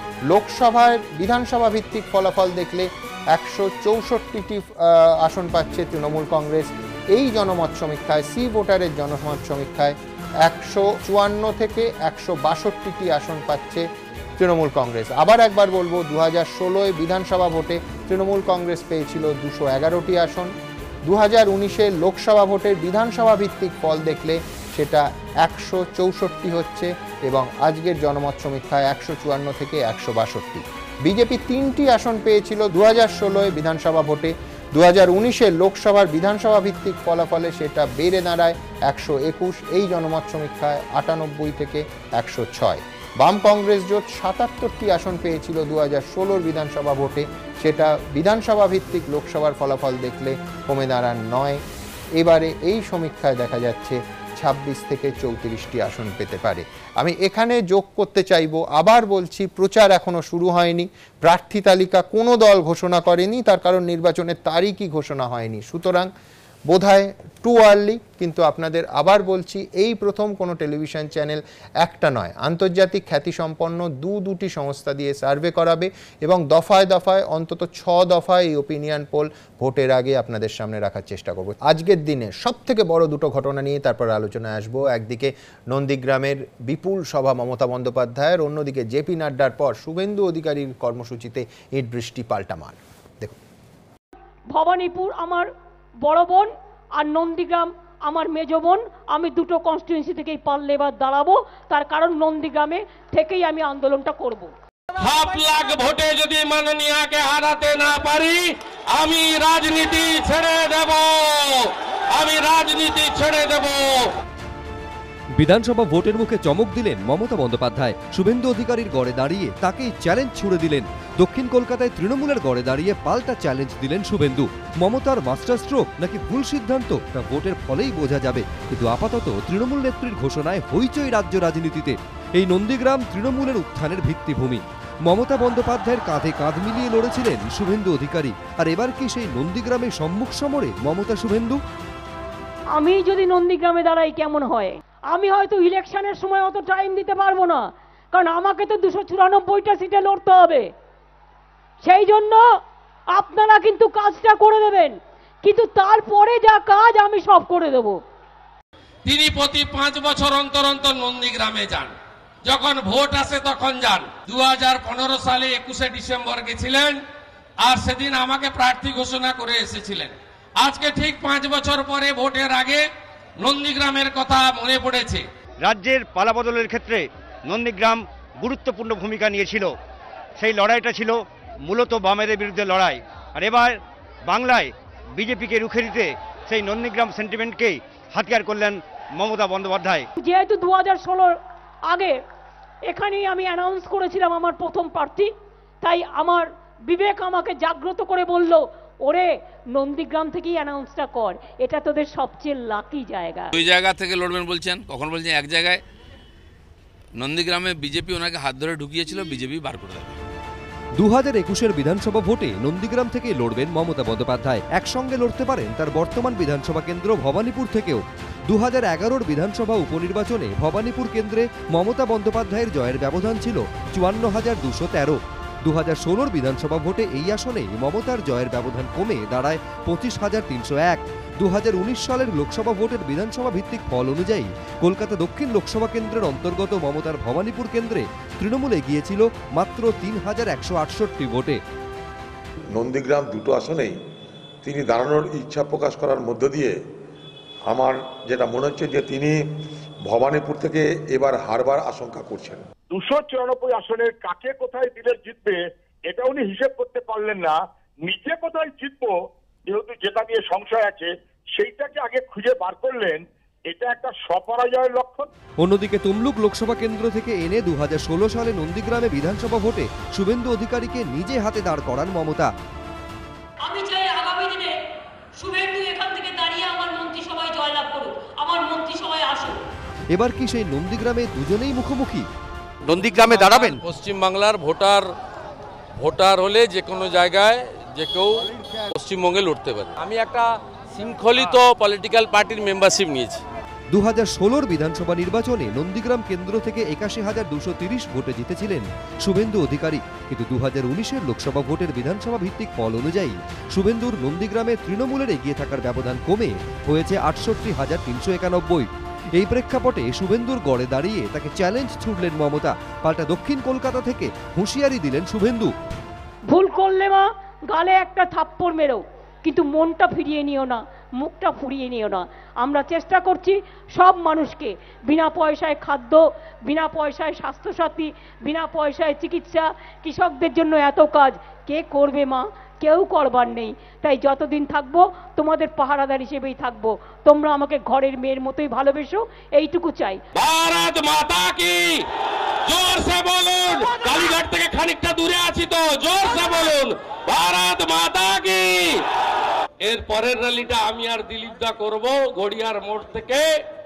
লোকসভার বিধানসভা ভিত্তিক ফলাফল দেখলে একশো চৌষট্টিটি আসন পাচ্ছে তৃণমূল কংগ্রেস। এই জনমত সমীক্ষায় সি ভোটারের জনমত সমীক্ষায় একশো চুয়ান্ন থেকে একশো বাষট্টিটি আসন পাচ্ছে তৃণমূল কংগ্রেস। আবার একবার বলবো, দু হাজার ষোলোয় বিধানসভা ভোটে তৃণমূল কংগ্রেস পেয়েছিল দুশো এগারোটি আসন। দু হাজার উনিশে লোকসভা ভোটের বিধানসভা ভিত্তিক ফল দেখলে সেটা একশো চৌষট্টি হচ্ছে এবং আজকের জনমত সমীক্ষায় একশো চুয়ান্ন থেকে একশো বাষট্টি। বিজেপি তিনটি আসন পেয়েছিল দু হাজার ষোলোয় বিধানসভা ভোটে, দু হাজার উনিশের লোকসভার বিধানসভা ভিত্তিক ফলাফলে সেটা বেড়ে দাঁড়ায় একশো একুশ। এই জনমত সমীক্ষায় আটানব্বই থেকে একশো ছয়। বাম কংগ্রেস জোট সাতাত্তরটি আসন পেয়েছিল দু হাজার ষোলোর বিধানসভা ভোটে, সেটা বিধানসভা ভিত্তিক লোকসভার ফলাফল দেখলে কমে দাঁড়ান নয়। এবারে এই সমীক্ষায় দেখা যাচ্ছে ছাব্বিশ থেকে চৌত্রিশটি আসন পেতে পারে। আমি এখানে যোগ করতে চাইব, আবার বলছি, প্রচার এখনো শুরু হয়নি, প্রার্থী তালিকা কোনো দল ঘোষণা করেনি, তার কারণ নির্বাচনের তারিখই ঘোষণা হয়নি, সুতরাং বোধহয় টু আর্লি। কিন্তু আপনাদের আবার বলছি, এই প্রথম কোনো টেলিভিশন চ্যানেল একটা নয়, আন্তর্জাতিক খ্যাতিসম্পন্ন দু দুটি সংস্থা দিয়ে সার্ভে করাবে এবং দফায় দফায় অন্তত ছ দফায় এই ওপিনিয়ন পোল ভোটের আগে আপনাদের সামনে রাখার চেষ্টা করব। আজকের দিনে সব থেকে বড় দুটো ঘটনা নিয়ে তারপর আলোচনায় আসবো। একদিকে নন্দীগ্রামের বিপুল সভা মমতা বন্দ্যোপাধ্যায়ের, অন্যদিকে জেপি নাড্ডার পর শুভেন্দু অধিকারীর কর্মসূচিতে ইট বৃষ্টি পাল্টামার। দেখুন, ভবানীপুর আমার বড় বোন আর নন্দীগ্রাম আমার মেজ বোন। আমি দুটো কনস্টিটিউয়েন্সি থেকেই পারলে এবার দাঁড়াবো, তার কারণ নন্দীগ্রামে থেকেই আমি আন্দোলনটা করব। সাত লাখ ভোটে যদি মাননীয়াকে হারাতে না পারি, আমি রাজনীতি ছেড়ে দেব, আমি রাজনীতি ছেড়ে দেব। বিধানসভা ভোটের মুখে চমক দিলেন মমতা বন্দ্যোপাধ্যায়। শুভেন্দু অধিকারীর গড়ে দাঁড়িয়ে তাকেই চ্যালেঞ্জ ছুড়ে দিলেন। দক্ষিণ কলকাতায় তৃণমূলের গড়ে দাঁড়িয়ে পাল্টা চ্যালেঞ্জ দিলেন শুভেন্দু। মমতার মাস্টার স্ট্রোক নাকি ভুল সিদ্ধান্ত, তা ভোটের ফলেই বোঝা যাবে, কিন্তু আপাতত তৃণমূল নেত্রীর ঘোষণায় হইচই রাজ্য রাজনীতিতে। এই নন্দীগ্রাম তৃণমূলের উত্থানের ভিত্তিভূমি। মমতা বন্দ্যোপাধ্যায়ের কাঁধে কাঁধ মিলিয়ে লড়েছিলেন শুভেন্দু অধিকারী, আর এবার কি সেই নন্দীগ্রামে সম্মুখ সমরে মমতা শুভেন্দু? আমি যদি নন্দীগ্রামে দাঁড়াই কেমন হয়? আমি হয়তো ইলেকশনের সময় অত টাইম দিতে পারবো না, কারণ আমাকে তো দুশো চুরানব্বইটা সিটে লড়তে হবে। সেই জন্য আপনারা কিন্তু কাজটা করে দেবেন, কিন্তু তারপরে যা কাজ আমি সব করে দেব। তিনি প্রতি পাঁচ বছর অন্তর অন্তর নন্দীগ্রামে যান, যখন ভোট আসে তখন যান। দু হাজার পনেরো সালে একুশে ডিসেম্বর গেছিলেন, আর সেদিন আমাকে প্রার্থী ঘোষণা করে এসেছিলেন। আজকে ঠিক পাঁচ বছর পরে ভোটের আগে নন্দীগ্রামের কথা মনে পড়েছে। রাজ্যের পালাবদলের ক্ষেত্রে নন্দীগ্রাম গুরুত্বপূর্ণ ভূমিকা নিয়েছিল। সেই লড়াইটা ছিল মূলত বামেদের বিরুদ্ধে লড়াই, আর এবার বাংলায় বিজেপিকে রুখে দিতে সেই নন্দীগ্রাম সেন্টিমেন্টকেই হাতিয়ার করলেন মমতা বন্দ্যোপাধ্যায়। যেহেতু দু হাজার ষোলোর আগে এখানেই আমি অ্যানাউন্স করেছিলাম আমার প্রথম প্রার্থী, তাই আমার বিবেক আমাকে জাগ্রত করে বলল, ওরে নন্দীগ্রাম থেকেই অ্যানাউন্সটা কর, এটা তোদের সবচেয়ে লাকি জায়গা। দুই জায়গা থেকে লড়বেন বলছেন, কখন বলছেন এক জায়গায়। নন্দীগ্রামে বিজেপি ওনাকে হাত ধরে ঢুকিয়েছিল, বিজেপি বার করে দেবে। দু হাজার একুশের বিধানসভা ভোটে নন্দীগ্রাম থেকে লড়বেন মমতা বন্দ্যোপাধ্যায়। একসঙ্গে লড়তে পারেন তার বর্তমান বিধানসভা কেন্দ্র ভবানীপুর থেকেও। দু হাজার এগারোর বিধানসভা উপনির্বাচনে ভবানীপুর কেন্দ্রে মমতা বন্দ্যোপাধ্যায়ের জয়ের ব্যবধান ছিল চুয়ান্ন হাজার দুশো তেরো। দু হাজার ষোলোর বিধানসভা ভোটে এই আসনে মমতার জয়ের ব্যবধান কমে দাঁড়ায় পঁচিশ হাজার তিনশো এক। দু হাজার উনিশ সালের লোকসভা ভোটের বিধানসভা ভিত্তিক ফল অনুযায়ী কলকাতা দক্ষিণ লোকসভা কেন্দ্রের অন্তর্গত মমতার ভবানীপুর কেন্দ্রে তৃণমূল এগিয়েছিল মাত্র তিন হাজার একশো আটষট্টি ভোটে। নন্দীগ্রাম দুটো আসনেই তিনি দাঁড়ানোর ইচ্ছা প্রকাশ করার মধ্য দিয়ে আমার যেটা মনে হচ্ছে যে তিনি ভবানীপুর থেকে এবার হারবার আশঙ্কা করছেন। দুশো চুরানব্বই আসনের কাকে কোথায় দিলে জিতবে এটা উনি হিসেব করতে পারলেন না। নিজে কোথায় জিতবো, যেহেতু যেটা নিয়ে সংশয় আছে, সেইটাকে আগে খুঁজে বার করলেন, এটা একটা স্বপরাজয়ের লক্ষণ। অন্যদিকে তমলুক লোকসভা কেন্দ্র থেকে এনে দু হাজার ষোলো সালে নন্দীগ্রামে বিধানসভা ভোটে শুভেন্দু অধিকারীকে নিজে হাতে দাঁড় করান মমতা। আমি চাই আগামী দিনে শুভেন্দু এখান থেকে দাঁড়িয়ে আমার মন্ত্রিসভায় জয়লাভ করুক, আমার মন্ত্রিসভায় আসুক। এবার কি সেই নন্দীগ্রামে দুজনেই মুখোমুখি? নন্দীগ্রামে দাঁড়াবেন? পশ্চিমবাংলার ভোটার ভোটার হলে যে কোনো জায়গায় যে কেউ পশ্চিমবঙ্গে লড়তে পারে। আমি একটা শৃঙ্খলিত পলিটিক্যাল পার্টির মেম্বারশিপ নিয়েছি। দু হাজার ষোলোর বিধানসভা নির্বাচনে নন্দীগ্রাম কেন্দ্র থেকে একাশি হাজার দুশো তিরিশ ভোটে জিতেছিলেন শুভেন্দু অধিকারী, কিন্তু দু হাজার উনিশের লোকসভা ভোটের বিধানসভা ভিত্তিক ফল অনুযায়ী শুভেন্দুর নন্দীগ্রামে তৃণমূলের এগিয়ে থাকার ব্যবধান কমে হয়েছে আটষট্টি হাজার তিনশো একানব্বই। এই প্রেক্ষাপটে শুভেন্দুর গড়ে দাঁড়িয়ে তাকে চ্যালেঞ্জ ছুড়লেন মমতা। পাল্টা দক্ষিণ কলকাতা থেকে হুঁশিয়ারি দিলেন শুভেন্দু, ভুল করলে মা গালে একটা থাপ্পড় মেরো, কিন্তু মনটা ফিরিয়ে নিও না, মুখটা ফুরিয়ে নিও না। আমরা চেষ্টা করছি সব মানুষকে বিনা পয়সায় খাদ্য, বিনা পয়সায় স্বাস্থ্যসাথী, বিনা পয়সায় চিকিৎসা, কৃষকদের জন্য এত কাজ কে করবে মা? কেউ করবার নেই। তাই যতদিন থাকবো তোমাদের পাহারাদার হিসেবেই থাকবো। তোমরা আমাকে ঘরের মেয়ের মতোই ভালোবেসো, এইটুকু চাই। ভারত মাতা কি, জোরসে বলুন। কালীঘাট থেকে খানিকটা দূরে আছি তো, জোরসে বলুন ভারত মাতা কি। এর পরের র্যালিটা আমি আর দিলীপ দা করবো গড়িয়ার মোড় থেকে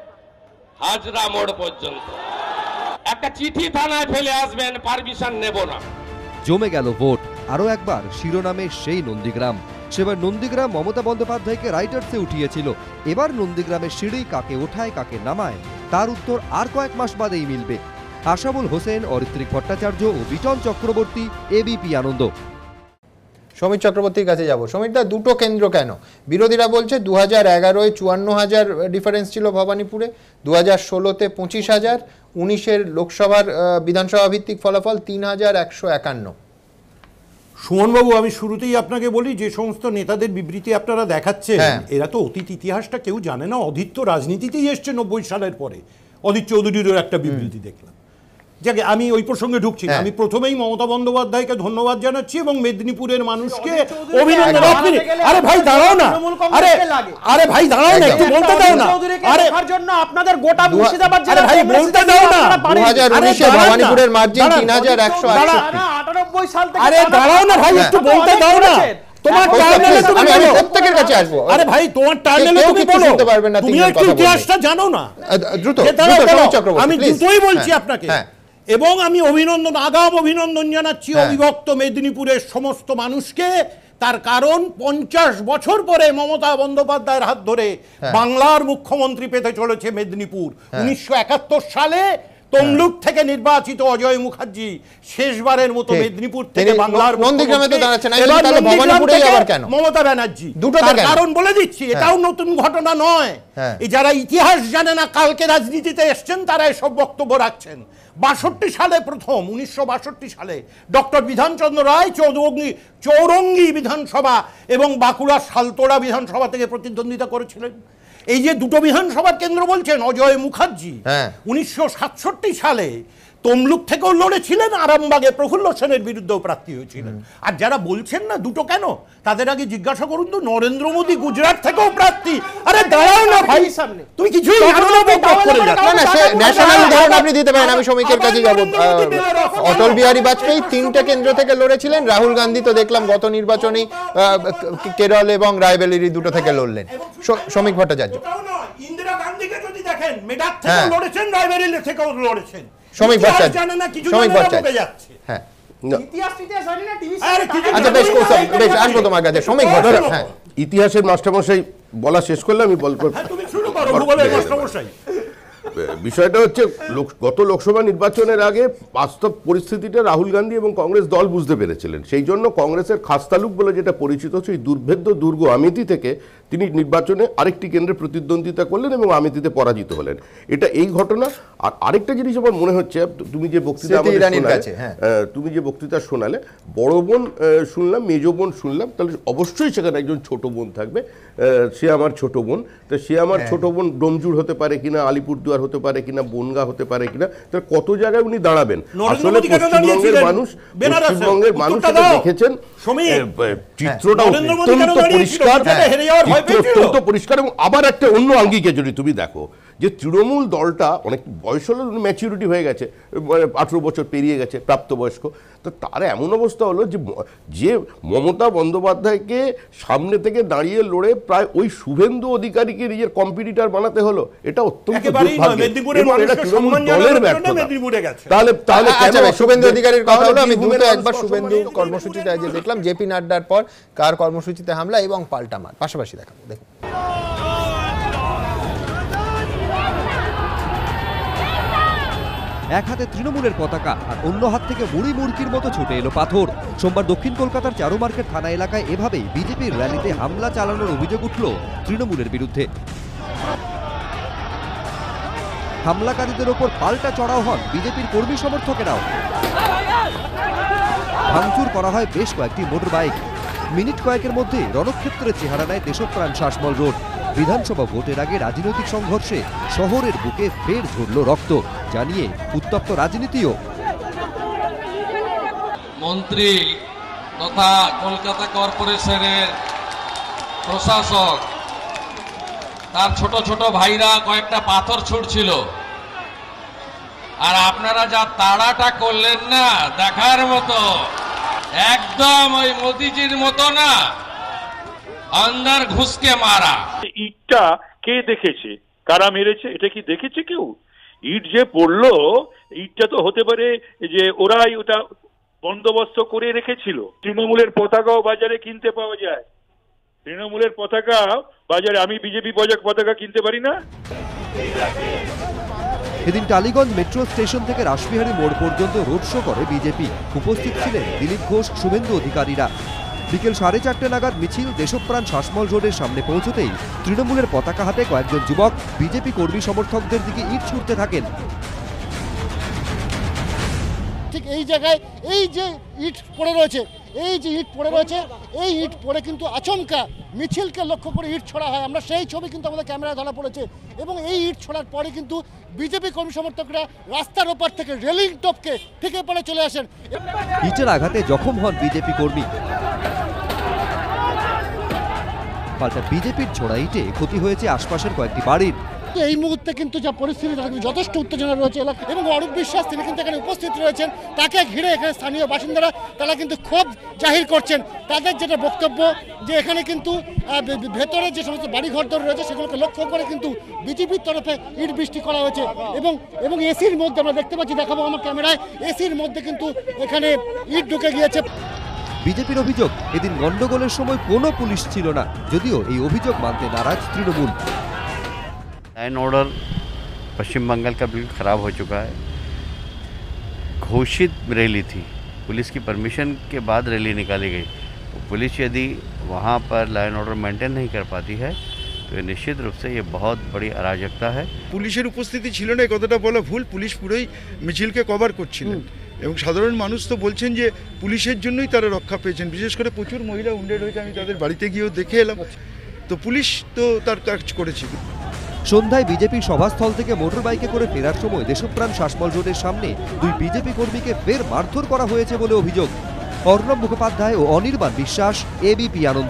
হাজরা মোড় পর্যন্ত। একটা চিঠি থানায় ফেলে আসবেন, পারমিশন নেব না। জমে গেল ভোট। আরও একবার শিরোনামে সেই নন্দীগ্রাম। সেবার নন্দীগ্রাম মমতা বন্দ্যোপাধ্যায়কে রাইটার্সে উঠিয়েছিল। এবার নন্দীগ্রামের সিঁড়ি কাকে ওঠায় কাকে নামায় তার উত্তর আর কয়েক মাস বাদেই মিলবে। আশাবুল হোসেন, অরিত্রিক ভট্টাচার্য ও বিটন চক্রবর্তী, এবিপি আনন্দ। সমীর চক্রবর্তীর কাছে যাব। সমীরদা, দুটো কেন্দ্র কেন? বিরোধীরা বলছে দু হাজার এগারোয় চুয়ান্ন হাজার ডিফারেন্স ছিল ভবানীপুরে, দু হাজার ষোলোতে পঁচিশ হাজার, উনিশের লোকসভার বিধানসভা ভিত্তিক ফলাফল তিন হাজার একশো একান্ন। সুমনবাবু, আমি শুরুতেই আপনাকে বলি, যে সমস্ত নেতাদের বিবৃতি আপনারা দেখাচ্ছেন, এরা তো অতীত ইতিহাসটা কেউ জানে না। অধীর তো রাজনীতিতেই এসছে নব্বই সালের পরে। অধীর চৌধুরীরও একটা বিবৃতি দেখলাম। যাকে আমি ওই প্রসঙ্গে ঢুকছি না। আমি প্রথমেই মমতা বন্দ্যোপাধ্যায়কে ধন্যবাদ জানাচ্ছি এবং মেদিনীপুরের মানুষকে অভিনন্দন। আরে ভাই দাঁড়াও না, আরে আরে ভাই দাঁড়াও না, একটু বলতে দাও না। আরে জন্য আপনাদের গোটা মুর্শিদাবাদ জেলা, আরে ভাই বলতে দাও না। দু হাজার উনিশে ভবানীপুরের মার্জিন তিন হাজার একশো আটষট্টি। আটানব্বই সাল থেকে। আরে দাঁড়াও না ভাই, একটু বলতে দাও না। তোমার টার্নেলে তুমি বলো, প্রত্যেকের কাছে আসবো। আরে ভাই তোমার টার্নেলে তুমি বলো, তুমি একটু ইতিহাসটা জানো না। দ্রুত আমি দ্রুতই বলছি আপনাকে। এবং আমি অভিনন্দন, আগাম অভিনন্দন জানাচ্ছি অবিভক্ত মেদিনীপুরের সমস্ত মানুষকে। তার কারণ পঞ্চাশ বছর পরে মমতা বন্দ্যোপাধ্যায়ের হাত ধরে বাংলার মুখ্যমন্ত্রী পেতে চলেছে মেদিনীপুর। উনিশশো একাত্তর সালে তমলুক থেকে নির্বাচিত অজয় মুখার্জি শেষবারের মতো মেদিনীপুর থেকে বাংলার মমতা ব্যানার্জি। তার কারণ বলে দিচ্ছি, এটাও নতুন ঘটনা নয়। এই যারা ইতিহাস জানে না, কালকে রাজনীতিতে এসছেন, তারা এসব বক্তব্য রাখছেন। বাষট্টি সালে প্রথম, উনিশশো বাষট্টি সালে ডক্টর বিধানচন্দ্র রায় চৌরঙ্গি চৌরঙ্গি বিধানসভা এবং বাঁকুড়া সালতোড়া বিধানসভা থেকে প্রতিদ্বন্দ্বিতা করেছিলেন। এই যে দুটো বিধানসভার কেন্দ্র বলছেন অজয় মুখার্জি, উনিশশো সাতষট্টি সালে তমলুক থেকেও লড়েছিলেন, আরামবাগে প্রফুল্ল সেনের বিরুদ্ধেও প্রার্থী হয়েছিলেন। আর যারা বলছেন না দুটো কেন, তাদের আগে জিজ্ঞাসা করুন তো, নরেন্দ্র মোদী গুজরাট থেকেও প্রার্থী। আরে দাঁড়াও না ভাই, তুমি কিছুই জানো না, বকবক করে যাচ্ছ। না না, সে ন্যাশনাল উদাহরণ আপনি দিতে পারেন, আমি শ্রমিকের কাছে যাব। অটল বিহারী বাজপেয়ী তিনটে কেন্দ্র থেকে লড়েছিলেন, রাহুল গান্ধী তো দেখলাম গত নির্বাচনে কেরল এবং রায়বেরেলি দুটো থেকে লড়লেন। শ্রমিক ভট্টাচার্য ইন্দিরা গান্ধীকে যদি দেখেন, মেডাক থেকেও লড়েছেন, রায়বেরেলি থেকেও লড়েছেন। শ্রমিক ভট্টাচার্য জানে না, কিছু শ্রমিক ভট্টাচার্য হ্যাঁ আচ্ছা বেশ বেশ আসবো তোমার কাছে। শ্রমিক ভট্টাচার্য হ্যাঁ, ইতিহাসের মাস্টারমশাই বলা শেষ করলে আমি বলবো, বিষয়টা হচ্ছে গত লোকসভা নির্বাচনের আগে বাস্তব পরিস্থিতিটা রাহুল গান্ধী এবং কংগ্রেস দল বুঝতে পেরেছিলেন। সেই জন্য কংগ্রেসের খাস্তালুক বলে যেটা পরিচিত, সেই দুর্ভেদ্য দুর্গ আমেথি থেকে তিনি নির্বাচনে আরেকটি কেন্দ্রে প্রতিদ্বন্দ্বিতা করলেন এবং আমেথিতে পরাজিত হলেন। এটা এই ঘটনা। আর আরেকটা জিনিস আমার মনে হচ্ছে, তুমি যে বক্তৃতা তুমি যে বক্তৃতা শোনালে, বড় বোন শুনলাম, মেজ বোন শুনলাম, তাহলে অবশ্যই সেখানে একজন ছোট বোন থাকবে। সে আমার ছোট বোন, তো সে আমার ছোট বোন ডোমজুর হতে পারে কিনা, আলিপুরদুয়ার হতে পারে কিনা, বনগা হতে পারে কিনা, তাহলে কত জায়গায় উনি দাঁড়াবেন। আসলে পশ্চিমবঙ্গের মানুষ পশ্চিমবঙ্গের মানুষ দেখেছেন, চিত্রটা অত্যন্ত পরিষ্কার, অত্যন্ত পরিষ্কার। এবং আবার একটা অন্য আঙ্গিকে যদি তুমি দেখো, যে তৃণমূল দলটা অনেক বয়স হলো, ম্যাচিউরিটি হয়ে গেছে, আঠেরো বছর পেরিয়ে গেছে, প্রাপ্তবয়স্ক, তো তার এমন অবস্থা হলো যে যে মমতা বন্দ্যোপাধ্যায়কে সামনে থেকে দাঁড়িয়ে লড়ে প্রায় ওই শুভেন্দু অধিকারীকে নিজের কম্পিটিটর বানাতে হলো, এটা অত্যন্ত দলের ব্যর্থতা। তাহলে তাহলে শুভেন্দু অধিকারীর কথা হলো, আমি দ্রুত একবার শুভেন্দু কর্মসূচিতে আজ দেখলাম জেপি নাড্ডার পর কার কর্মসূচিতে হামলা এবং পাল্টামার পাশাপাশি দেখাবো, দেখুন। এক হাতে তৃণমূলের পতাকা আর অন্য হাত থেকে মুড়ি মুড়কির মতো ছুটে এলো পাথর। সোমবার দক্ষিণ কলকাতার চারু মার্কেট থানা এলাকায় এভাবেই বিজেপির র্যালিতে হামলা চালানোর অভিযোগ উঠল তৃণমূলের বিরুদ্ধে। হামলাকারীদের ওপর পাল্টা চড়াও হন বিজেপির কর্মী সমর্থকেরাও। ভাঙচুর করা হয় বেশ কয়েকটি মোটর বাইক। মিনিট কয়েকের মধ্যে রণক্ষেত্রের চেহারা নেয় দেশপ্রাণ শাসমল রোড। বিধানসভা ভোটের আগে রাজনৈতিক সংঘর্ষে শহরের বুকে ফের ঝরল রক্ত, জানিয়ে উত্তপ্ত রাজনীতিও। মন্ত্রী তথা কলকাতা কর্পোরেশনের প্রশাসক, তার ছোট ছোট ভাইরা কয়েকটা পাথর ছুটছিল, আর আপনারা যা তাড়াটা করলেন না, দেখার মতো, একদম ওই মোদিজির মতো না, আন্দার ঘুষকে মারা। ইটটা কে দেখেছে, কারা মেরেছে, এটা কি দেখেছে কেউ? ইট যে পড়লো, ইটটা তো হতে পারে যে ওরাই ওটা বন্দোবস্ত করে রেখেছিল। তৃণমূলের পতাকাও বাজারে কিনতে পাওয়া যায়, তৃণমূলের পতাকা বাজারে, আমি বিজেপি পতাকা কিনতে পারি না? এদিন টালিগঞ্জ মেট্রো স্টেশন থেকে রাসবিহারী মোড় পর্যন্ত রোড শো করে বিজেপি। উপস্থিত ছিলেন দিলীপ ঘোষ, শুভেন্দু অধিকারীরা। বিকেল সাড়ে চারটে নাগাদ মিছিল দেশপ্রাণ শাসমল রোডের সামনে পৌঁছতেই তৃণমূলের পতাকা হাতে কয়েকজন যুবক বিজেপি কর্মী সমর্থকদের দিকে ইট ছুড়তে থাকেন। ঠিক এই জায়গায় এই যে ইট পড়ে রয়েছে, এই যে ইট পড়ে রয়েছে, এই ইট পড়ে কিন্তু আচমকা মিছিলকে লক্ষ্য করে ইট ছোড়া হয়। আমরা সেই ছবি কিন্তু আমাদের ক্যামেরায় ধরা পড়েছে, এবং এই ইট ছোড়ার পরে কিন্তু বিজেপি কর্মী সমর্থকরা রাস্তার ওপার থেকে রেলিং টপকে থেকে পড়ে চলে আসেন। ইটের আঘাতে জখম হন বিজেপি কর্মী। পাল্টা বিজেপির ছোড়া ইটে ক্ষতি হয়েছে আশপাশের কয়েকটি বাড়ির। এই মুহূর্তে কিন্তু যা পরিস্থিতি, তাতে যথেষ্ট উত্তেজনা রয়েছে এলাকা, এবং অরূপ বিশ্বাস তিনি কিন্তু এখানে উপস্থিত রয়েছেন। তাকে ঘিরে এখানে স্থানীয় বাসিন্দারা তারা কিন্তু ক্ষোভ জাহির করছেন। তাদের যেটা বক্তব্য, যে এখানে কিন্তু ভেতরে যে সমস্ত বাড়িঘরদর রয়েছে সেগুলোকে লক্ষ্য করে কিন্তু বিজেপির তরফে ইট বৃষ্টি করা হয়েছে, এবং এবং এসির মধ্যে আমরা দেখতে পাচ্ছি, দেখাবো আমার ক্যামেরায়, এসির মধ্যে কিন্তু এখানে ইট ঢুকে গিয়েছে। বিজেপির অভিযোগ, এদিন গন্ডগোলের সময় কোনো পুলিশ ছিল না, যদিও এই অভিযোগ মানতে নারাজ তৃণমূল। एंड ऑर्डर पश्चिम बंगाल का बिल्कुल ख़राब हो चुका है। घोषित रैली थी, पुलिस की परमिशन के बाद रैली निकाली गई। पुलिस यदि वहाँ पर लाइन ऑर्डर मेंटेन नहीं कर पाती है तो निश्चित रूप से ये बहुत बड़ी अराजकता है। পুলিশের উপস্থিতি ছিল না, এই কথাটা বলা ভুল। পুলিশ পুরোই মিছিলকে কভার করছিলেন, এবং সাধারণ মানুষ তো বলছেন যে পুলিশের জন্যই তারা রক্ষা পেয়েছেন। বিশেষ করে প্রচুর মহিলা উন্ডেড হয়েছে, আমি তাদের বাড়িতে গিয়েও দেখে এলাম। তো পুলিশ তো তার কাজ করেছিল। সন্ধ্যায় বিজেপি সভাস্থল থেকে মোটর বাইকে করে ফেরার সময় দেশপ্রাণ শাসমল রোডের সামনে দুই বিজেপি কর্মীকে ফের মারধর করা হয়েছে বলে অভিযোগ। অর্ণব মুখোপাধ্যায় ও অনির্বাণ বিশ্বাস, এবিপি আনন্দ।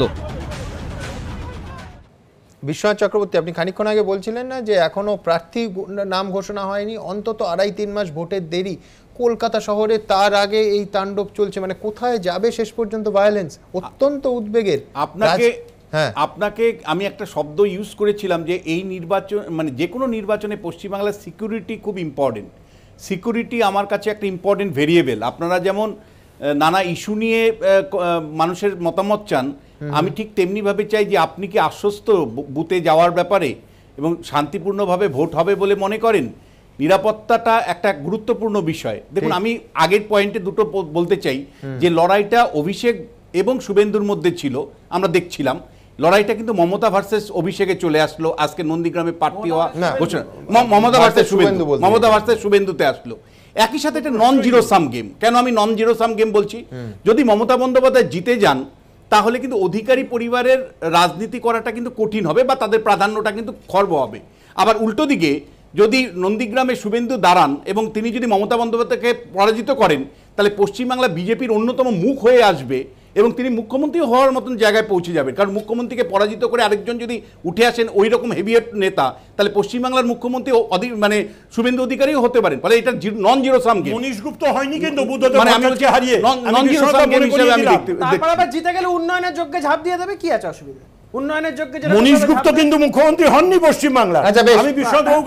বিশ্বনাথ চক্রবর্তী, আপনি খানিকক্ষণ আগে বলছিলেন না যে এখনো প্রার্থী নাম ঘোষণা হয়নি, অন্তত আড়াই তিন মাস ভোটের দেরি। কলকাতা শহরে তার আগে এই তাণ্ডব চলছে, মানে কোথায় যাবে শেষ পর্যন্ত ভায়োলেন্স? অত্যন্ত উদ্বেগের। আপনাকে হ্যাঁ আপনাকে আমি একটা শব্দ ইউজ করেছিলাম যে এই নির্বাচন মানে যে কোনো নির্বাচনে পশ্চিমবাংলার সিকিউরিটি খুব ইম্পর্টেন্ট। সিকিউরিটি আমার কাছে একটা ইম্পর্টেন্ট ভেরিয়েবল। আপনারা যেমন নানা ইস্যু নিয়ে মানুষের মতামত চান, আমি ঠিক তেমনিভাবে চাই যে আপনি কি আশ্বস্ত বুথে যাওয়ার ব্যাপারে এবং শান্তিপূর্ণভাবে ভোট হবে বলে মনে করেন? নিরাপত্তাটা একটা গুরুত্বপূর্ণ বিষয়। দেখুন, আমি আগের পয়েন্টে দুটো বলতে চাই যে লড়াইটা অভিষেক এবং শুভেন্দুর মধ্যে ছিল, আমরা দেখছিলাম। লড়াইটা কিন্তু মমতা ভার্সেস অভিষেকে চলে আসলো। আজকে নন্দীগ্রামে প্রার্থী হওয়া ঘোষণা মমতা ভার্সেস শুভেন্দু, মমতা ভার্সেস শুভেন্দুতে আসলো। একই সাথে একটা নন জিরো সাম গেম। কেন আমি নন জিরো সাম গেম বলছি? যদি মমতা বন্দ্যোপাধ্যায় জিতে যান তাহলে কিন্তু অধিকারী পরিবারের রাজনীতি করাটা কিন্তু কঠিন হবে বা তাদের প্রাধান্যটা কিন্তু খর্ব হবে। আবার উল্টো দিকে যদি নন্দীগ্রামে শুভেন্দু দাঁড়ান এবং তিনি যদি মমতা বন্দ্যোপাধ্যায়কে পরাজিত করেন, তাহলে পশ্চিমবাংলা বিজেপির অন্যতম মুখ হয়ে আসবে এবং তিনি মুখ্যমন্ত্রী হওয়ার মতন জায়গায় পৌঁছে যাবেন। কারণ মুখ্যমন্ত্রীকে পরাজিত করে আরেকজন যদি উঠে আসেন ওই রকম হেভিয়েট নেতা, তাহলে পশ্চিমবাংলার মুখ্যমন্ত্রী মানে শুভেন্দু অধিকারীও হতে পারেন। ফলে এটা non zero sum game. Manish Gupta হয়নি কিন্তু মানে আমি হচ্ছে হারিয়ে নন জিরো সাম গেম হিসেবে আমি দেখতে। তারপর আবার জিতে গেলে উন্নয়নের যোগ্যে ঝাঁপ দিয়ে দেবে, কি আছে অসুবিধা? উন্নয়নের যোগ্যে মনীশ গুপ্ত কিন্তু মুখ্যমন্ত্রী হননি পশ্চিমবাংলা। আমি বিশ্বনাথবাবুকে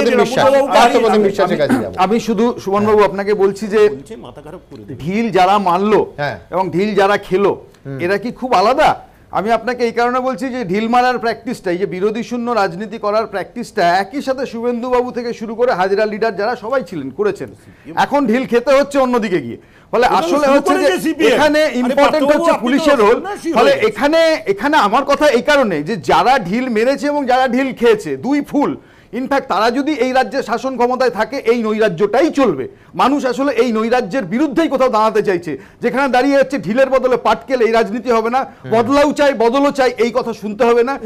আমি শুধু সুমনবাবু আপনাকে বলছি যে ঢিল যারা মারলো এবং ঢিল যারা খেলো এরা কি খুব আলাদা? আমি আপনাকে এই কারণে বলছি যে ঢিল মারার প্র্যাকটিসটা, এই যে বিরোধী শূন্য রাজনীতি করার প্র্যাকটিসটা একই সাথে শুভেন্দু বাবু থেকে শুরু করে হাজিরা লিডার যারা সবাই ছিলেন করেছেন। এখন ঢিল খেতে হচ্ছে অন্যদিকে গিয়ে। ফলে আসলে হচ্ছে যে এখানে ইম্পর্টেন্ট হচ্ছে পুলিশের রোল। ফলে এখানে এখানে আমার কথা এই কারণে যে যারা ঢিল মেরেছে এবং যারা ঢিল খেয়েছে দুই ফুল। ইনফ্যাক্ট তারা যদি এই রাজ্যের শাসন ক্ষমতায় থাকে এই নৈরাজ্যটাই চলবে। মানুষ আসলে এই নৈরাজ্যের বিরুদ্ধেই কোথাও দাঁড়াতে চাইছে, যেখানে দাঁড়িয়ে যাচ্ছে ঢিলের বদলে পাটকেল, এই রাজনীতি হবে না, বদলাও চাই বদলও চাই, এই কথা শুনতে হবে না।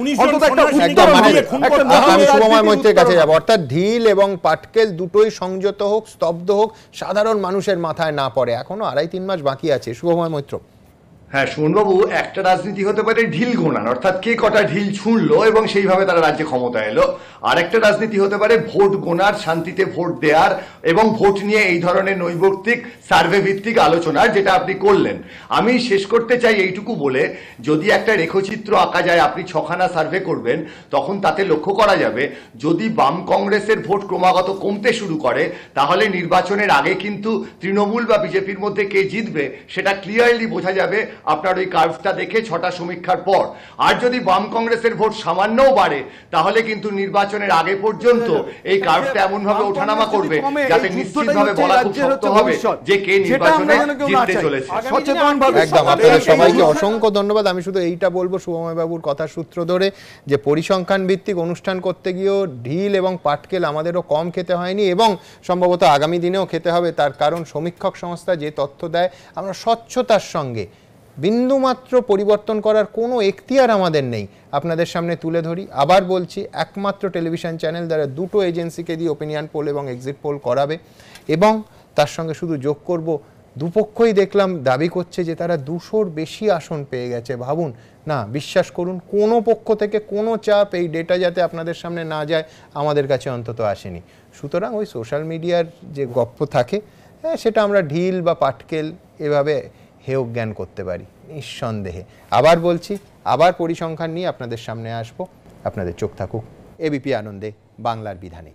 অর্থাৎ ঢিল এবং পাটকেল দুটোই সংযত হোক, স্তব্ধ হোক, সাধারণ মানুষের মাথায় না পড়ে। এখনো আড়াই তিন মাস বাকি আছে। শুভময় মৈত্র। হ্যাঁ সুমনবাবু, একটা রাজনীতি হতে পারে ঢিল গোনান, অর্থাৎ কে কটা ঢিল ছুঁড়লো এবং সেইভাবে তারা রাজ্যে ক্ষমতা এলো। আর একটা রাজনীতি হতে পারে ভোট গোনার, শান্তিতে ভোট দেওয়ার এবং ভোট নিয়ে এই ধরনের নৈর্ব্যক্তিক সার্ভে ভিত্তিক আলোচনার, যেটা আপনি করলেন। আমি শেষ করতে চাই এইটুকু বলে, যদি একটা রেখচিত্র আঁকা যায়, আপনি ছখানা সার্ভে করবেন, তখন তাতে লক্ষ্য করা যাবে যদি বাম কংগ্রেসের ভোট ক্রমাগত কমতে শুরু করে, তাহলে নির্বাচনের আগে কিন্তু তৃণমূল বা বিজেপির মধ্যে কে জিতবে সেটা ক্লিয়ারলি বোঝা যাবে আপনার ওই কার্ভটা দেখে ছটা সমীক্ষার পর। আর যদি বাম কংগ্রেসের ভোট সামান্যও বাড়ে, তাহলে কিন্তু নির্বাচনের আগে পর্যন্ত এই কার্ভটা এমন ভাবে ওঠানামা করবে যাতে নিশ্চিতভাবে বলা খুব শক্ত হবে যে কে নির্বাচনে জিততে চলেছে। একদম, আপনাদের সবাইকে অসংখ্য ধন্যবাদ। আমি শুধু এইটা বলবো শুভময় বাবুর কথা সূত্র ধরে যে পরিসংখ্যান ভিত্তিক অনুষ্ঠান করতে গিয়েও ঢিল এবং পাটকেল আমাদেরও কম খেতে হয়নি এবং সম্ভবত আগামী দিনেও খেতে হবে। তার কারণ সমীক্ষক সংস্থা যে তথ্য দেয়, আমরা স্বচ্ছতার সঙ্গে বিন্দুমাত্র পরিবর্তন করার কোনো এখতিয়ার আমাদের নেই, আপনাদের সামনে তুলে ধরি। আবার বলছি, একমাত্র টেলিভিশন চ্যানেল দ্বারা দুটো এজেন্সিকে দিয়ে ওপিনিয়ন পোল এবং এক্সিট পোল করাবে এবং তার সঙ্গে শুধু যোগ করব, দুপক্ষই দেখলাম দাবি করছে যে তারা দুশোর বেশি আসন পেয়ে গেছে। ভাবুন না, বিশ্বাস করুন, কোনো পক্ষ থেকে কোনো চাপ এই ডেটা যাতে আপনাদের সামনে না যায় আমাদের কাছে অন্তত আসেনি। সুতরাং ওই সোশ্যাল মিডিয়ার যে গপ্প থাকে, হ্যাঁ সেটা আমরা ঢিল বা পাটকেল এভাবে হেয় জ্ঞান করতে পারি নিঃসন্দেহে। আবার বলছি, আবার পরিসংখ্যান নিয়ে আপনাদের সামনে আসবো। আপনাদের চোখ থাকুক এবিপি আনন্দে, বাংলার বিধানে।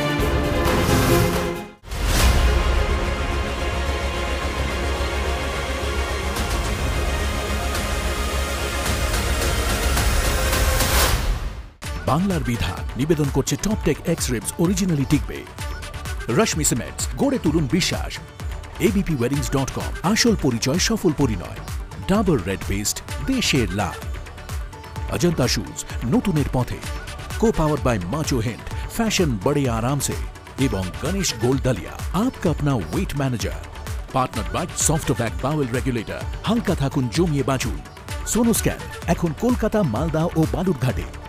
বাংলার বিধান নিবেদন করছে টপটেক এক্স রিবস অরিজিনালি টিকবে। রশ্মি সিমেন্টস, গড়ে তুলুন বিশ্বাস। এবিপি ওয়েডিংস ডট কম, আসল পরিচয় সফল পরিণয়। ডাবর রেড পেস্ট, দেশের লাভ। অজন্তা শুজ, নতুনের পথে। Co power by macho hint, fashion বড়ে আরাম সে। এবং গণেশ গোল্ড দালিয়া, আপকা আপনা weight manager. Partner by Softovac bowel regulator, হালকা থাকুন জমিয়ে বাঁচুন। সোনোস্ক্যান এখন কলকাতা, মালদা ও বালুরঘাটে।